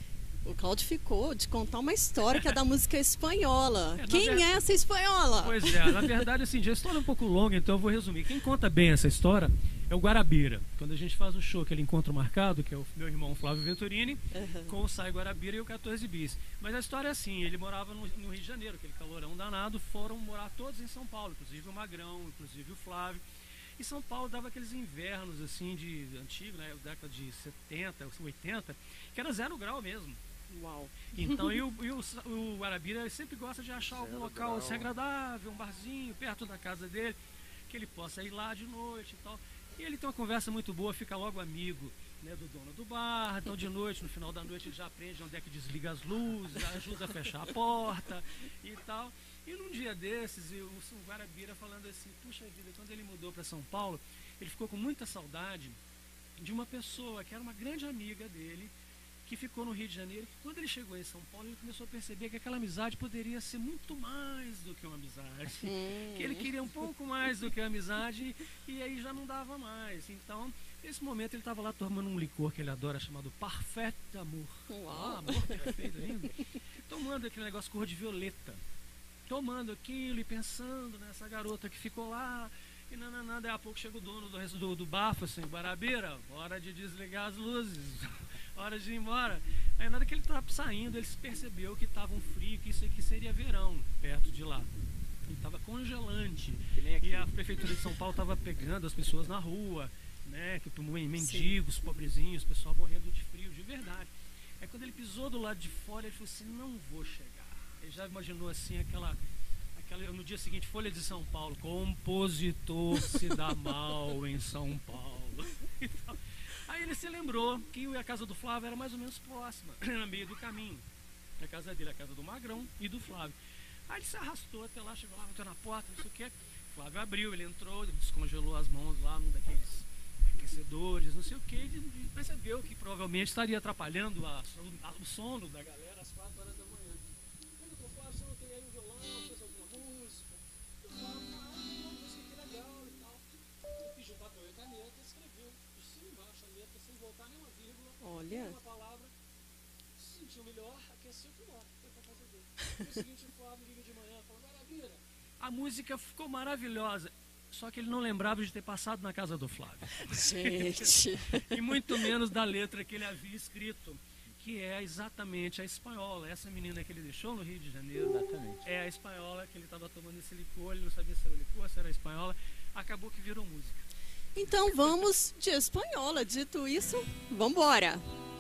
O Cláudio ficou de contar uma história que é da música espanhola. É, Quem ver- é essa espanhola? Pois é, na verdade, assim, a história é um pouco longa, então eu vou resumir. Quem conta bem essa história é o Guarabira. Quando a gente faz o show, aquele encontro marcado, que é o meu irmão Flávio Venturini, Uhum. com o Sai Guarabira e o quatorze Bis. Mas a história é assim, ele morava no, no Rio de Janeiro, aquele calorão danado, foram morar todos em São Paulo, inclusive o Magrão, inclusive o Flávio. E São Paulo dava aqueles invernos, assim, de antigo, né, década de setenta, oitenta, que era zero grau mesmo. Uau. Então, e o, e o, o Guarabira ele sempre gosta de achar algum local assim, agradável, um barzinho perto da casa dele, que ele possa ir lá de noite e tal. E ele tem uma conversa muito boa, fica logo amigo, né, do dono do bar. Então, de noite, no final da noite, ele já aprende onde é que desliga as luzes, ajuda a fechar a porta e tal. E num dia desses, eu, o Guarabira falando assim, puxa vida, quando ele mudou para São Paulo, ele ficou com muita saudade de uma pessoa que era uma grande amiga dele, que ficou no Rio de Janeiro. Quando ele chegou em São Paulo, ele começou a perceber que aquela amizade poderia ser muito mais do que uma amizade. Que ele queria um pouco mais do que a amizade e aí já não dava mais. Então, nesse momento, ele estava lá tomando um licor que ele adora, chamado Parfait d'Amour. Uau. Ah, amor perfeito ainda. Tomando aquele negócio cor de violeta. Tomando aquilo e pensando nessa garota que ficou lá. E não, não, não, daí a pouco chega o dono do, do, do bar, falou assim, Guarabira, hora de desligar as luzes, hora de ir embora. Aí na hora que ele estava saindo, ele percebeu que estava um frio, que isso aqui seria verão, perto de lá. E estava congelante. E a prefeitura de São Paulo estava pegando as pessoas na rua, né, que mendigos, pobrezinhos, pessoal morrendo de frio, de verdade. Aí quando ele pisou do lado de fora, ele falou assim, não vou chegar. Ele já imaginou assim aquela... Aquela, no dia seguinte, Folha de São Paulo, compositor se dá mal em São Paulo. Então, aí ele se lembrou que a casa do Flávio era mais ou menos próxima, no meio do caminho. A casa dele, a casa do Magrão e do Flávio. Aí ele se arrastou até lá, chegou lá, bateu na porta, não sei o que. O Flávio abriu, ele entrou, ele descongelou as mãos lá num daqueles aquecedores, não sei o que, e percebeu que provavelmente estaria atrapalhando a, a, o sono da galera às quatro horas da manhã. Ele falou, Flávio, você não tem aí um violão, fez alguma música? O Flávio, ah, uma música que legal e tal. Ele pediu papel e caneta, escreveu de cima e embaixo a letra, sem voltar nenhuma vírgula, Olha. nenhuma palavra. Se sentiu melhor, aqueceu tudo lá, foi pra casa dele. No seguinte, o Flávio liga de manhã, fala, Guarabira. A música ficou maravilhosa. Só que ele não lembrava de ter passado na casa do Flávio. Gente. E muito menos da letra que ele havia escrito, que é exatamente a espanhola. Essa menina que ele deixou no Rio de Janeiro, Exatamente. é a espanhola que ele estava tomando esse licor, ele não sabia se era licor, se era espanhola, acabou que virou música. Então vamos de espanhola. Dito isso, vambora.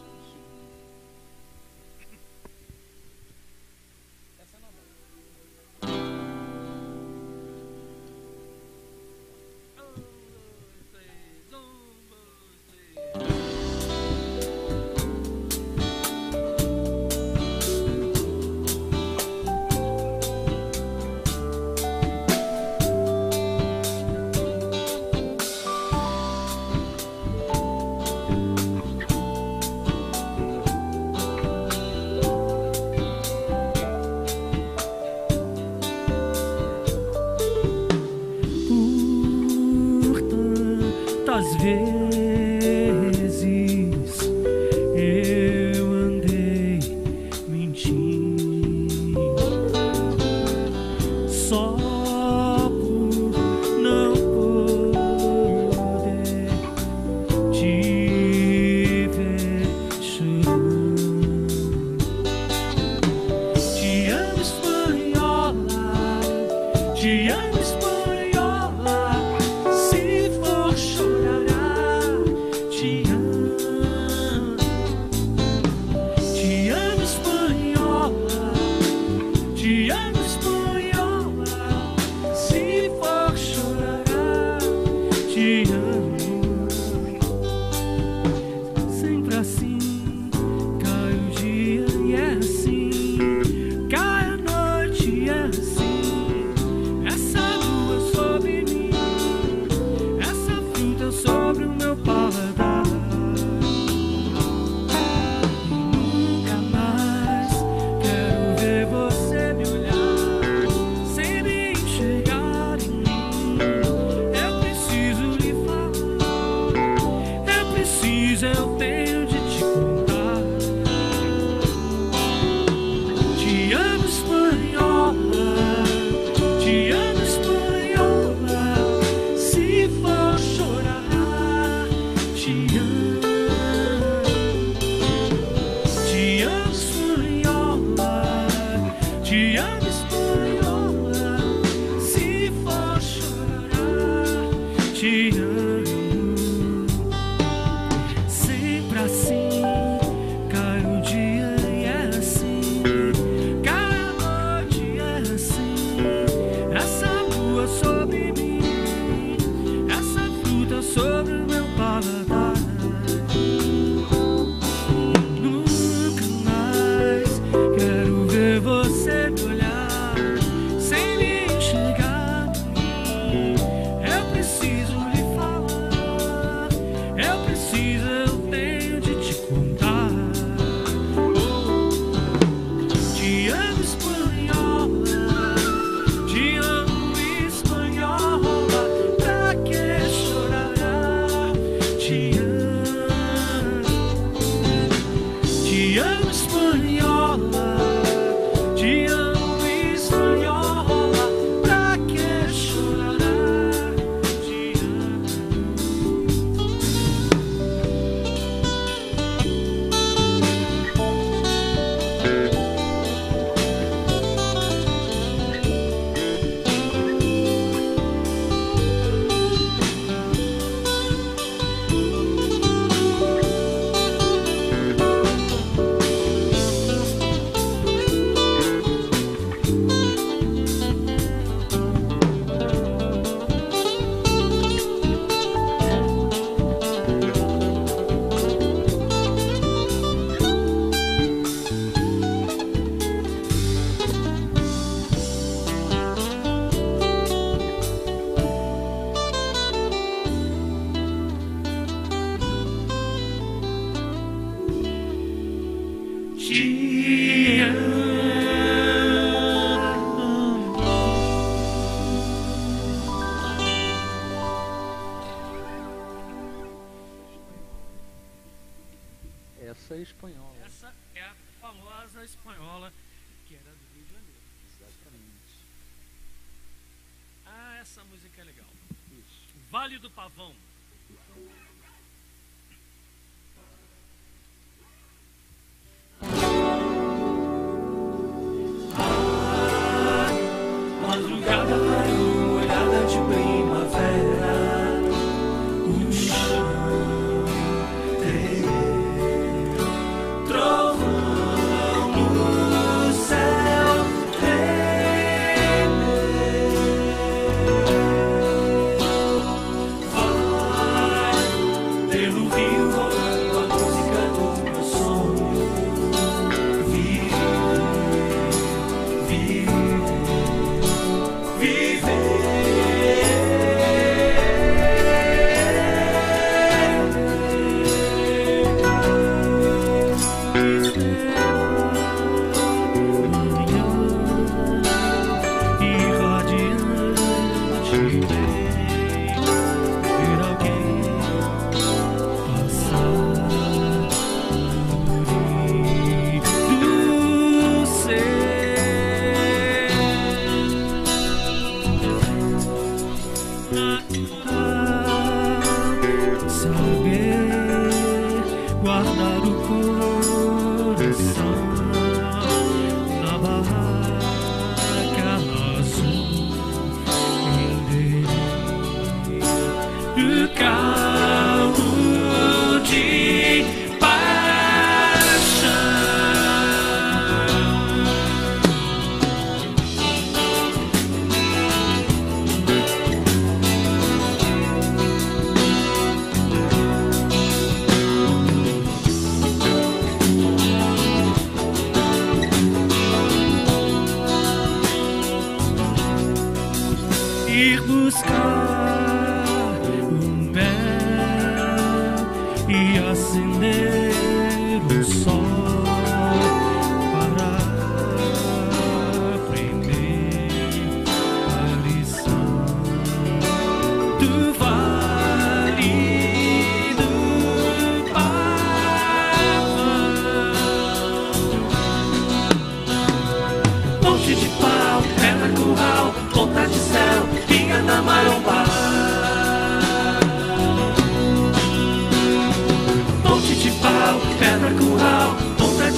Essa não é nova. Um, dois, três, um, dois, três. Por tantas vezes eu andei mentindo só por não poder te ver chorando. Te amo, espanhola, te amo, espanhola. Se for chorará, te amo. Te amo, espanhola, te amo, espanhola. Se for chorará, te amo. Sempre assim, cai o dia e é assim, cai a noite e é assim. Essa lua sobre mim, essa fruta sobre o meu paladar. E nunca mais quero ver você me olhar sem me enxergar em mim. Eu preciso lhe falar, eu preciso, eu tenho de te contar. Essa é espanhola. Essa é a famosa espanhola que era do Rio de Janeiro. Exatamente. Ah, essa música é legal. Isso. Vale do Pavão. Madrugada claro, olhada de primavera, o chão tremer, trovão no céu tremer. Vai pelo rio rolando a música do meu sonho. Vive, vive. Ir buscar o mel e acender o sol para aprender a lição do Vale do Pavão. Ponte de pau, pedra curral, ponta de céu, pinga da maromba. Ponte de pau, pedra curral, ponta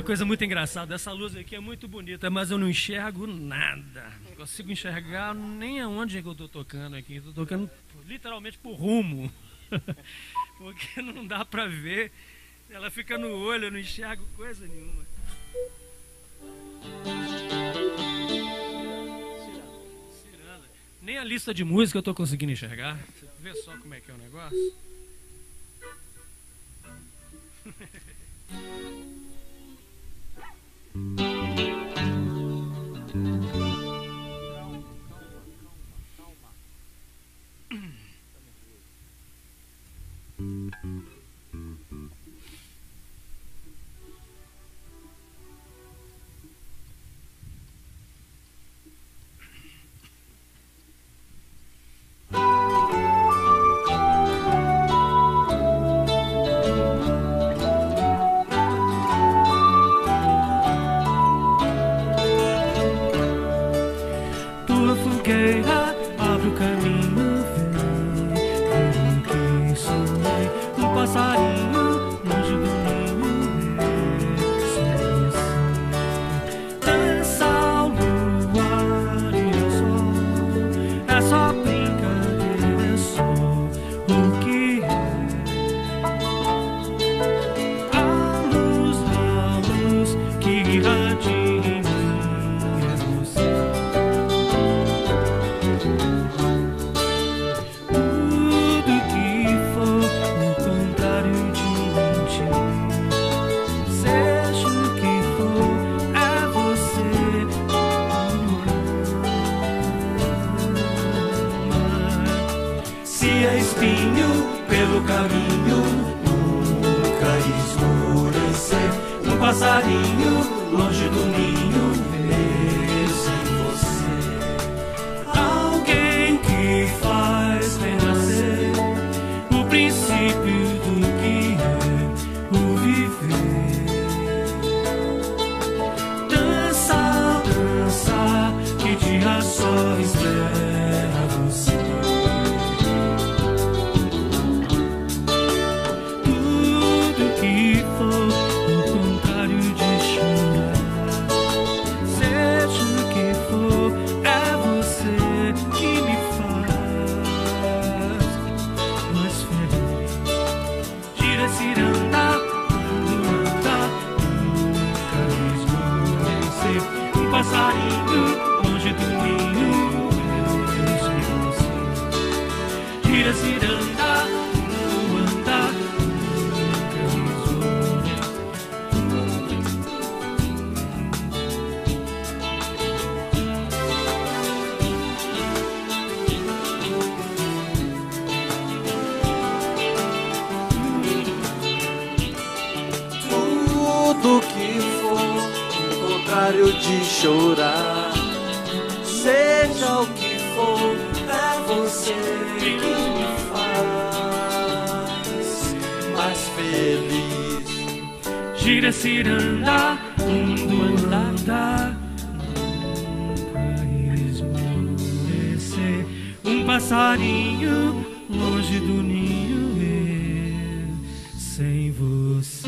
coisa muito engraçada. Essa luz aqui é muito bonita, mas eu não enxergo nada. Não consigo enxergar nem aonde é que eu estou tocando aqui. Estou tocando literalmente por rumo. Porque não dá para ver. Ela fica no olho, eu não enxergo coisa nenhuma. Ciranda. Nem a lista de música eu estou conseguindo enxergar. Você vê só como é que é o negócio? Tua fogueira abre o caminho, vem, vem que sonhei, um passarinho longe do ninho, sem você. Dança ao luar e ao sol, é só brincadeira, é só o que é. A luz, a luz que irradia em mim é você. Tudo que for o contrário de mentir, seja o que for, é você. Se é espinho pelo caminho, nunca esmorecer. Um passarinho longe do ninho, ver sem você. Alguém que faz renascer o princípio do que é o viver. Dança, dança, que dia só espera você. Tudo que for o contrário de chorar, seja o que for, é você que me faz mais feliz. Gira, ciranda, anda, nunca esmorecer. Um passarinho longe do ninho, vejo em você. Gira, ciranda, anda, nunca esmorecer. Tudo que for o contrário de chorar, seja o que for, é você que me faz mais feliz. Gira, ciranda, mundo anda, nunca esmorecer. Um passarinho longe do ninho, eu sem você.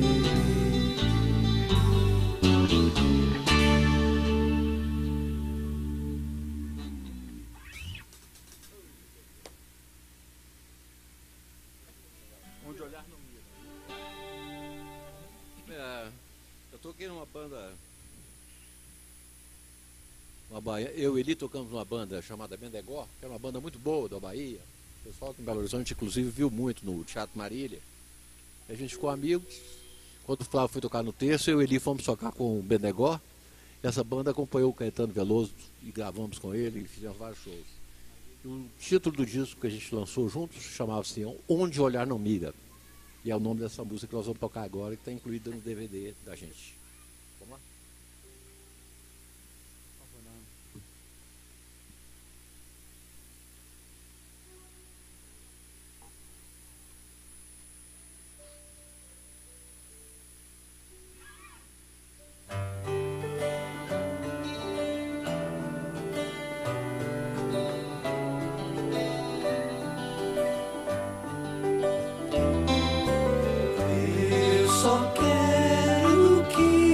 Onde olhar não mira. É, eu toquei numa banda. Uma Bahia. Eu e Eli tocamos numa banda chamada Bendegó, que era uma banda muito boa da Bahia. O pessoal aqui em Belo Horizonte, inclusive, viu muito no Teatro Marília. A gente ficou amigos. Quando o Flávio foi tocar no terço, eu e Eli fomos tocar com o Bendegó. Essa banda acompanhou o Caetano Veloso e gravamos com ele e fizemos vários shows. O título do disco que a gente lançou juntos chamava-se Onde Olhar Não Mira. E é o nome dessa música que nós vamos tocar agora, que está incluída no D V D da gente. Vamos lá? Eu só quero que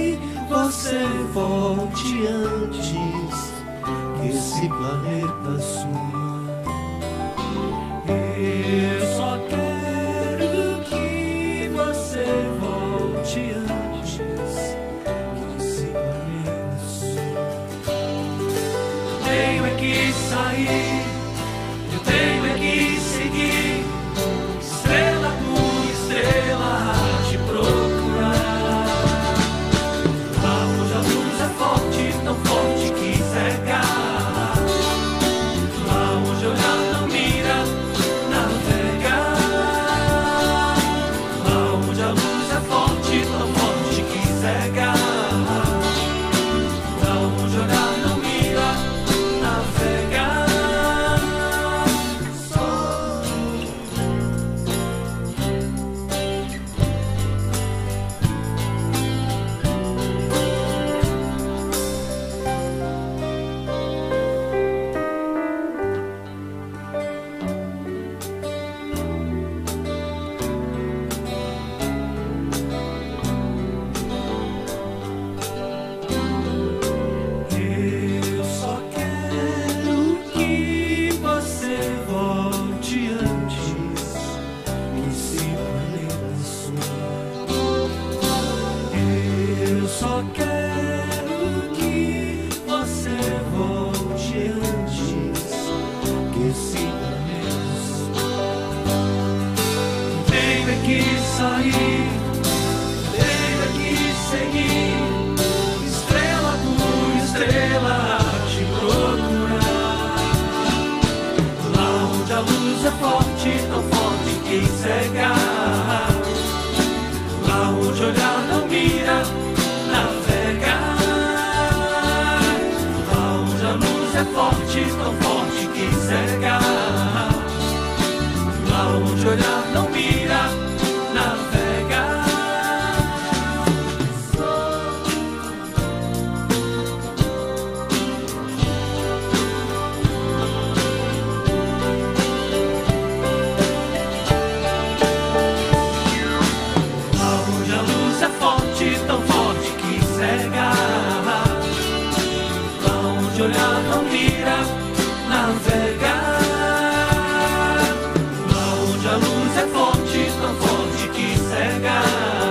volte antes que esse planeta sonhe. Eu só quero que você volte antes que esse planeta sonhe. Tenho que sair, tenho que seguir, estrela por estrela te procurar. Lá onde a luz é forte, tão forte que cega. Lá onde olhar não mira, navega. Lá onde a luz é forte, tão forte que cega. Lá onde olhar não mira, navega. Lá onde a luz é forte, tão forte que cega. Lá onde olhar não mira, navega. Lá onde a luz é forte, tão forte que cega.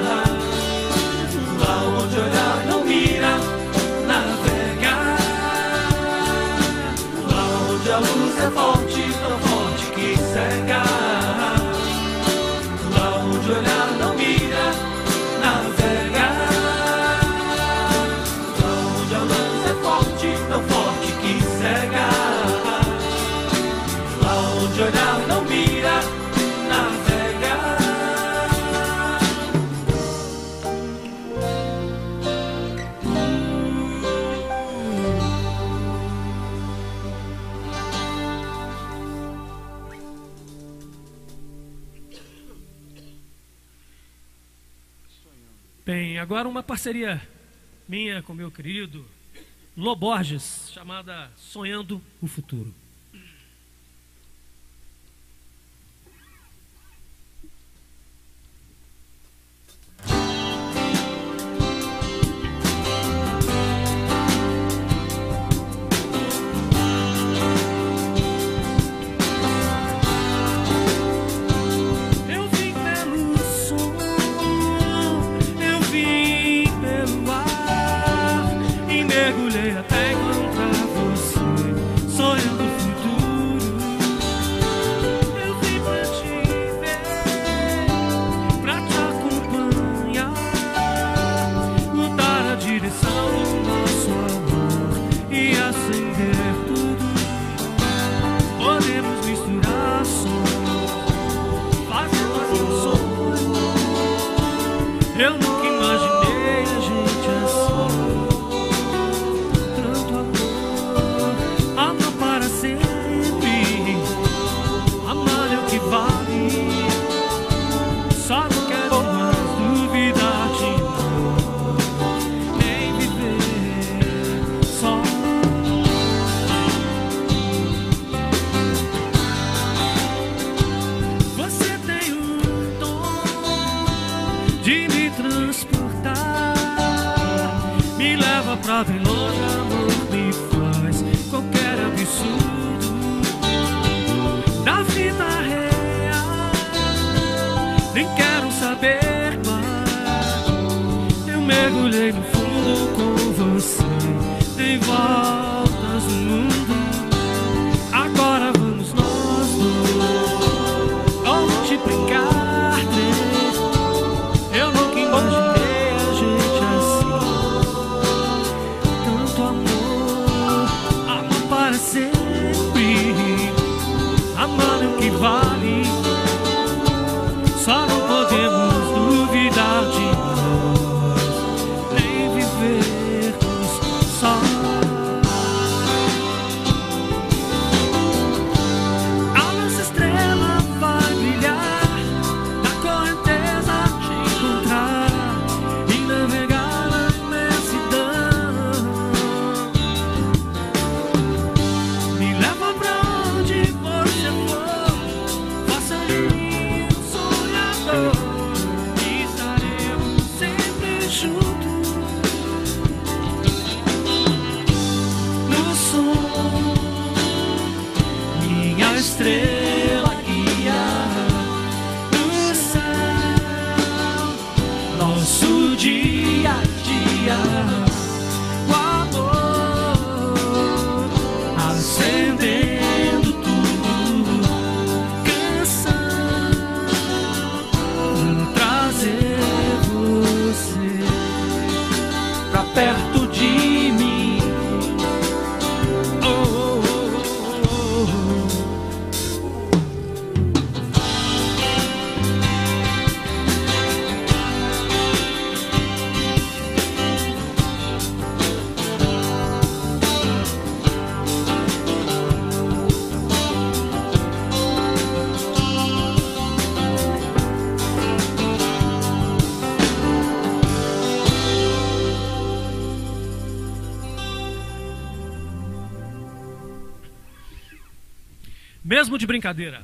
Lá onde olhar não mira, navega. Lá onde a luz é forte, tão forte que cega. Lá onde olhar não mira, navega. Lá onde a luz é forte, tão forte que cega. Lá onde olhar não mira, navega. Bem, agora uma parceria minha com meu querido Lô Borges, chamada Sonhando o Futuro. Eu vim pelo som, eu vim pelo ar e mergulhei até encontrar você, sonhando o futuro. Eu vim pra te ver, pra te acompanhar, mudar a direção do nosso amor e acender tudo. Podemos misturar sons, fazer mais um sonho. Eu nunca imaginei a gente assim. Tanto amor, amor para sempre. Amar é o que vale. Só não quero mais duvidar de nós, nem viver só. Você tem um dom de me transportar, me leva pra bem longe, amor, me faz qualquer absurdo da vida real. Nem quero saber mais. Eu mergulhei no fundo com você, dei voltas no mundo. Agora vamos nós dois multiplicar três. Eu nunca imaginei a gente assim. Tanto amor, amor para sempre. Amar é o que vale. Só não podemos duvidar de nós, nem vivermos só. A nossa estrela vai brilhar, na correnteza te encontrar e navegar na imensidão. Me leva pra onde você for, mesmo de brincadeira.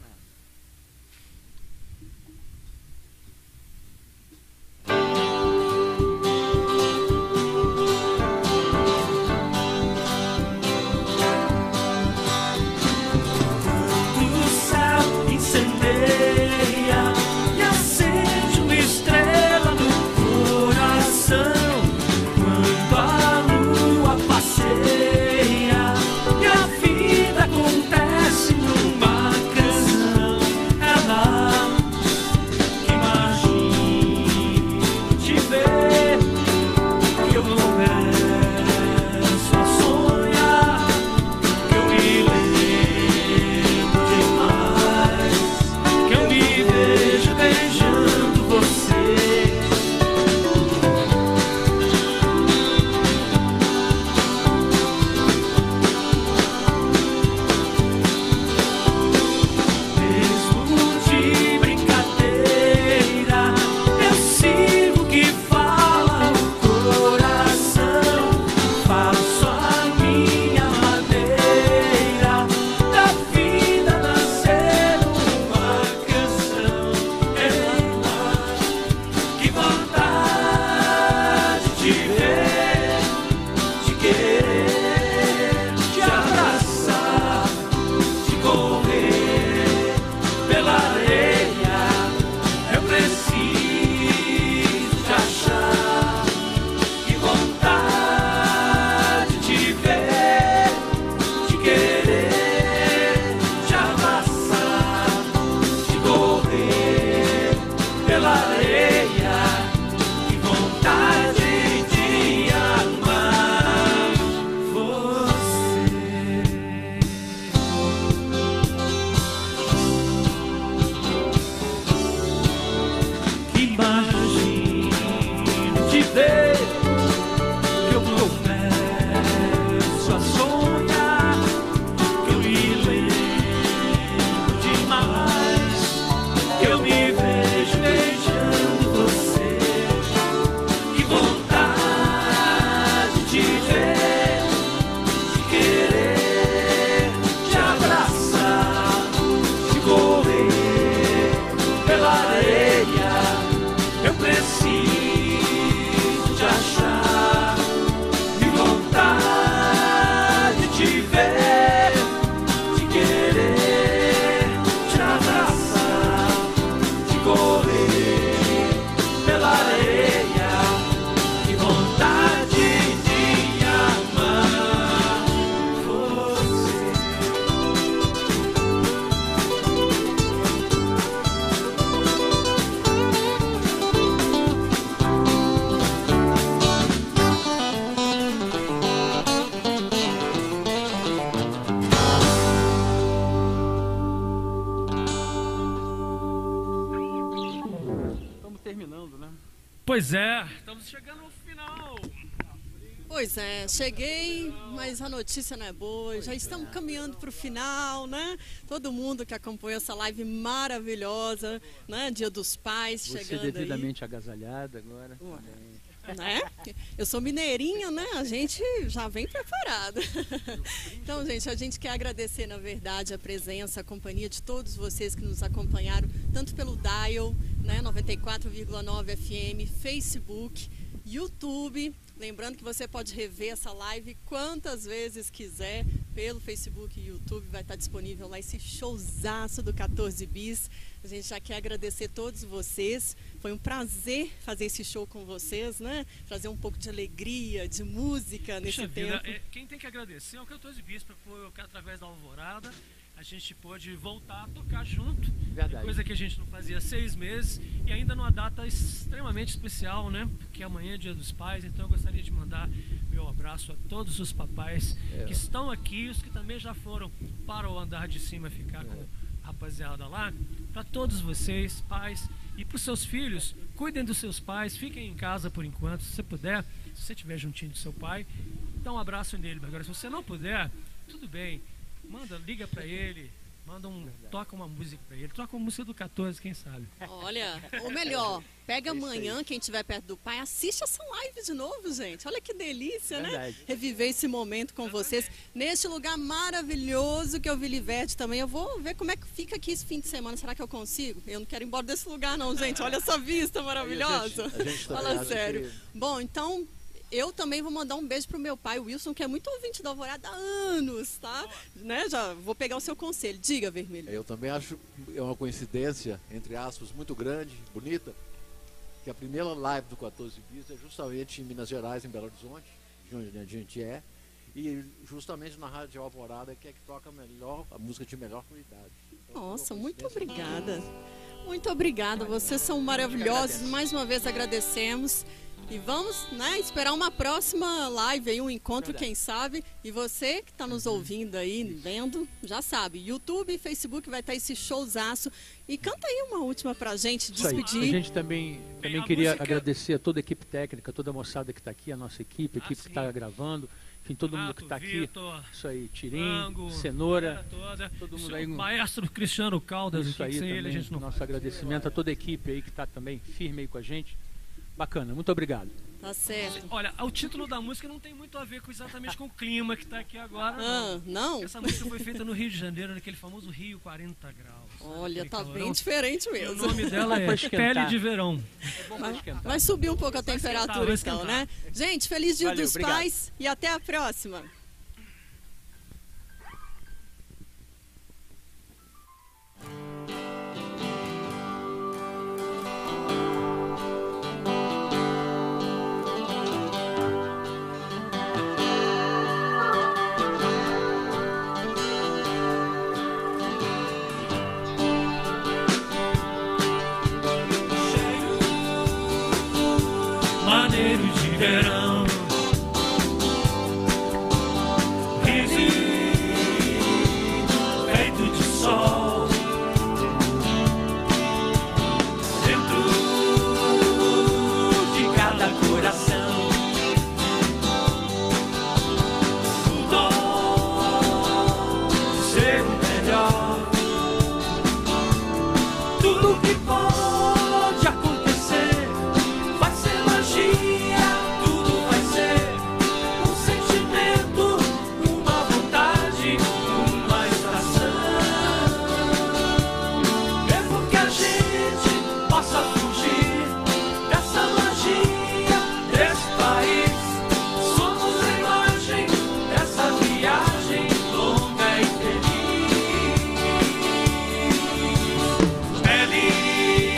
Pois é, estamos chegando no final. Pois é, cheguei, mas a notícia não é boa. Já estamos caminhando para o final, né? Todo mundo que acompanhou essa live maravilhosa, né? Dia dos Pais, Você chegando devidamente aí. agasalhada agora. Ué. Né? Eu sou mineirinha, né? A gente já vem preparada. Então, gente, a gente quer agradecer, na verdade, a presença, a companhia de todos vocês que nos acompanharam, tanto pelo Dial, né, noventa e quatro vírgula nove F M, Facebook, YouTube. Lembrando que você pode rever essa live quantas vezes quiser pelo Facebook e YouTube. Vai estar disponível lá esse showzaço do quatorze bis. A gente já quer agradecer todos vocês. Foi um prazer fazer esse show com vocês, né? Trazer um pouco de alegria, de música nesse Puxa tempo. vida, é, quem tem que agradecer é o quatorze bis, porque através da Alvorada a gente pôde voltar a tocar junto. Verdade. Coisa que a gente não fazia há seis meses e ainda numa data extremamente especial, né? Porque amanhã é Dia dos Pais, então eu gostaria de mandar meu abraço a todos os papais É. que estão aqui e os que também já foram para o andar de cima ficar com a rapaziada lá. Para todos vocês, pais, e para os seus filhos, cuidem dos seus pais, fiquem em casa por enquanto, se você puder, se você estiver juntinho do seu pai, dá um abraço nele. Agora, se você não puder, tudo bem. Manda, liga para ele, Manda um, toca uma música pra ele. Toca uma música do quatorze, quem sabe? Olha, ou melhor, pega amanhã, quem estiver perto do pai, assiste essa live de novo, gente. Olha que delícia, né? Verdade. Reviver esse momento com vocês. Neste lugar maravilhoso que é o Vila Verde também. Eu vou ver como é que fica aqui esse fim de semana. Será que eu consigo? Eu não quero ir embora desse lugar não, gente. Olha essa vista maravilhosa. A gente, a gente também Fala acha sério. que- Bom, então... Eu também vou mandar um beijo pro meu pai, o Wilson, que é muito ouvinte da Alvorada há anos, tá? Né? Já vou pegar o seu conselho. Diga, Vermelho. Eu também acho é uma coincidência, entre aspas, muito grande, bonita, que a primeira live do quatorze bis é justamente em Minas Gerais, em Belo Horizonte, de onde a gente é, e justamente na Rádio Alvorada, que é que toca melhor, a música de melhor qualidade. Então, Nossa, uma muito coincidência. obrigada. Muito obrigada, vocês são maravilhosos. Mais uma vez agradecemos. E vamos, né, esperar uma próxima live aí, um encontro, Verdade. quem sabe. E você que está nos ouvindo aí, vendo, já sabe, YouTube e Facebook vai estar esse showzaço. E canta aí uma última pra gente Isso aí. A despedir. gente também, também a queria música- agradecer a toda a equipe técnica, toda a moçada que está aqui, a nossa equipe, a Ah, equipe que sim. está gravando, enfim, todo mundo Renato, que está aqui. Vitor, Isso aí, Tirim, Frango, Cenoura, toda. todo mundo Seu aí. Maestro Cristiano Caldas, Isso aqui, aí que sem também, ele a gente não nosso faz. agradecimento a toda a equipe aí que está também firme aí com a gente. Bacana, muito obrigado. Tá certo. Olha, o título da música não tem muito a ver com, exatamente com o clima que está aqui agora, não. Ah, não? Essa música foi feita no Rio de Janeiro, naquele famoso Rio quarenta graus. sabe? Olha, Aquele tá calorão. bem diferente O mesmo. nome dela é Pra esquentar. Pele de Verão. Vai esquentar. Vai subir um pouco a Vai esquentar, temperatura vai então, esquentar. né? Gente, feliz Dia Valeu, dos obrigado. Pais e até a próxima. Maneiros de verão, riso feito de sol, dentro de cada coração, o dom de ser o melhor. Tudo que pode acontecer vai ser magia, tudo vai ser um sentimento, uma vontade, uma estação. Mesmo que a gente possa fugir dessa magia, desse país, somos a imagem dessa viagem longa e feliz. Pele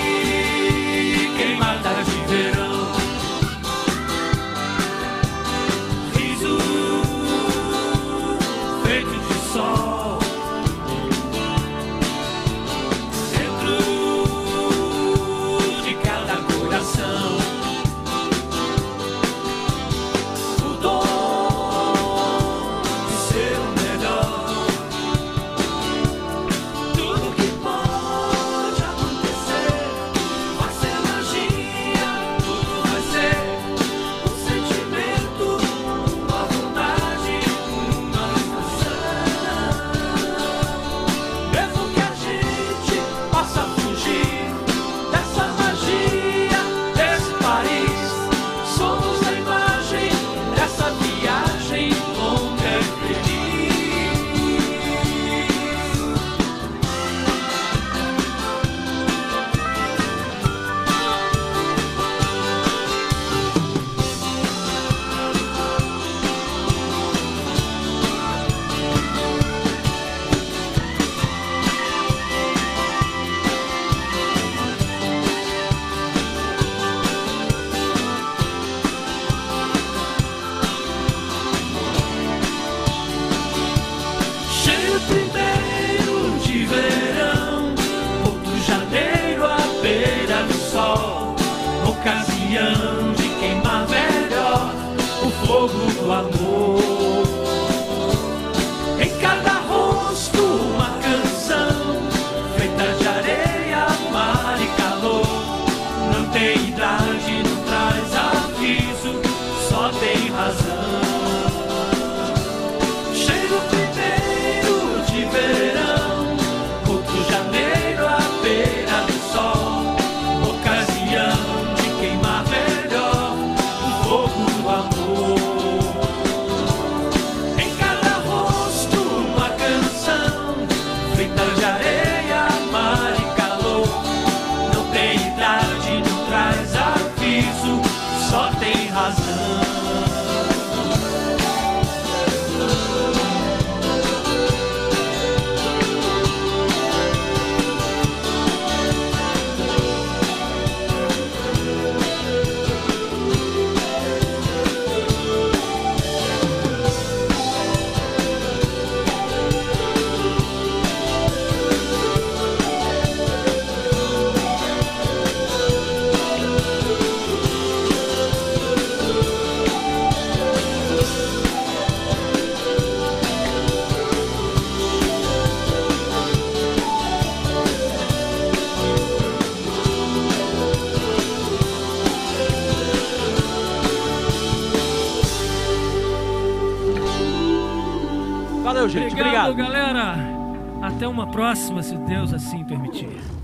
gente. Obrigado, Obrigado. galera. Até uma próxima, se Deus assim permitir.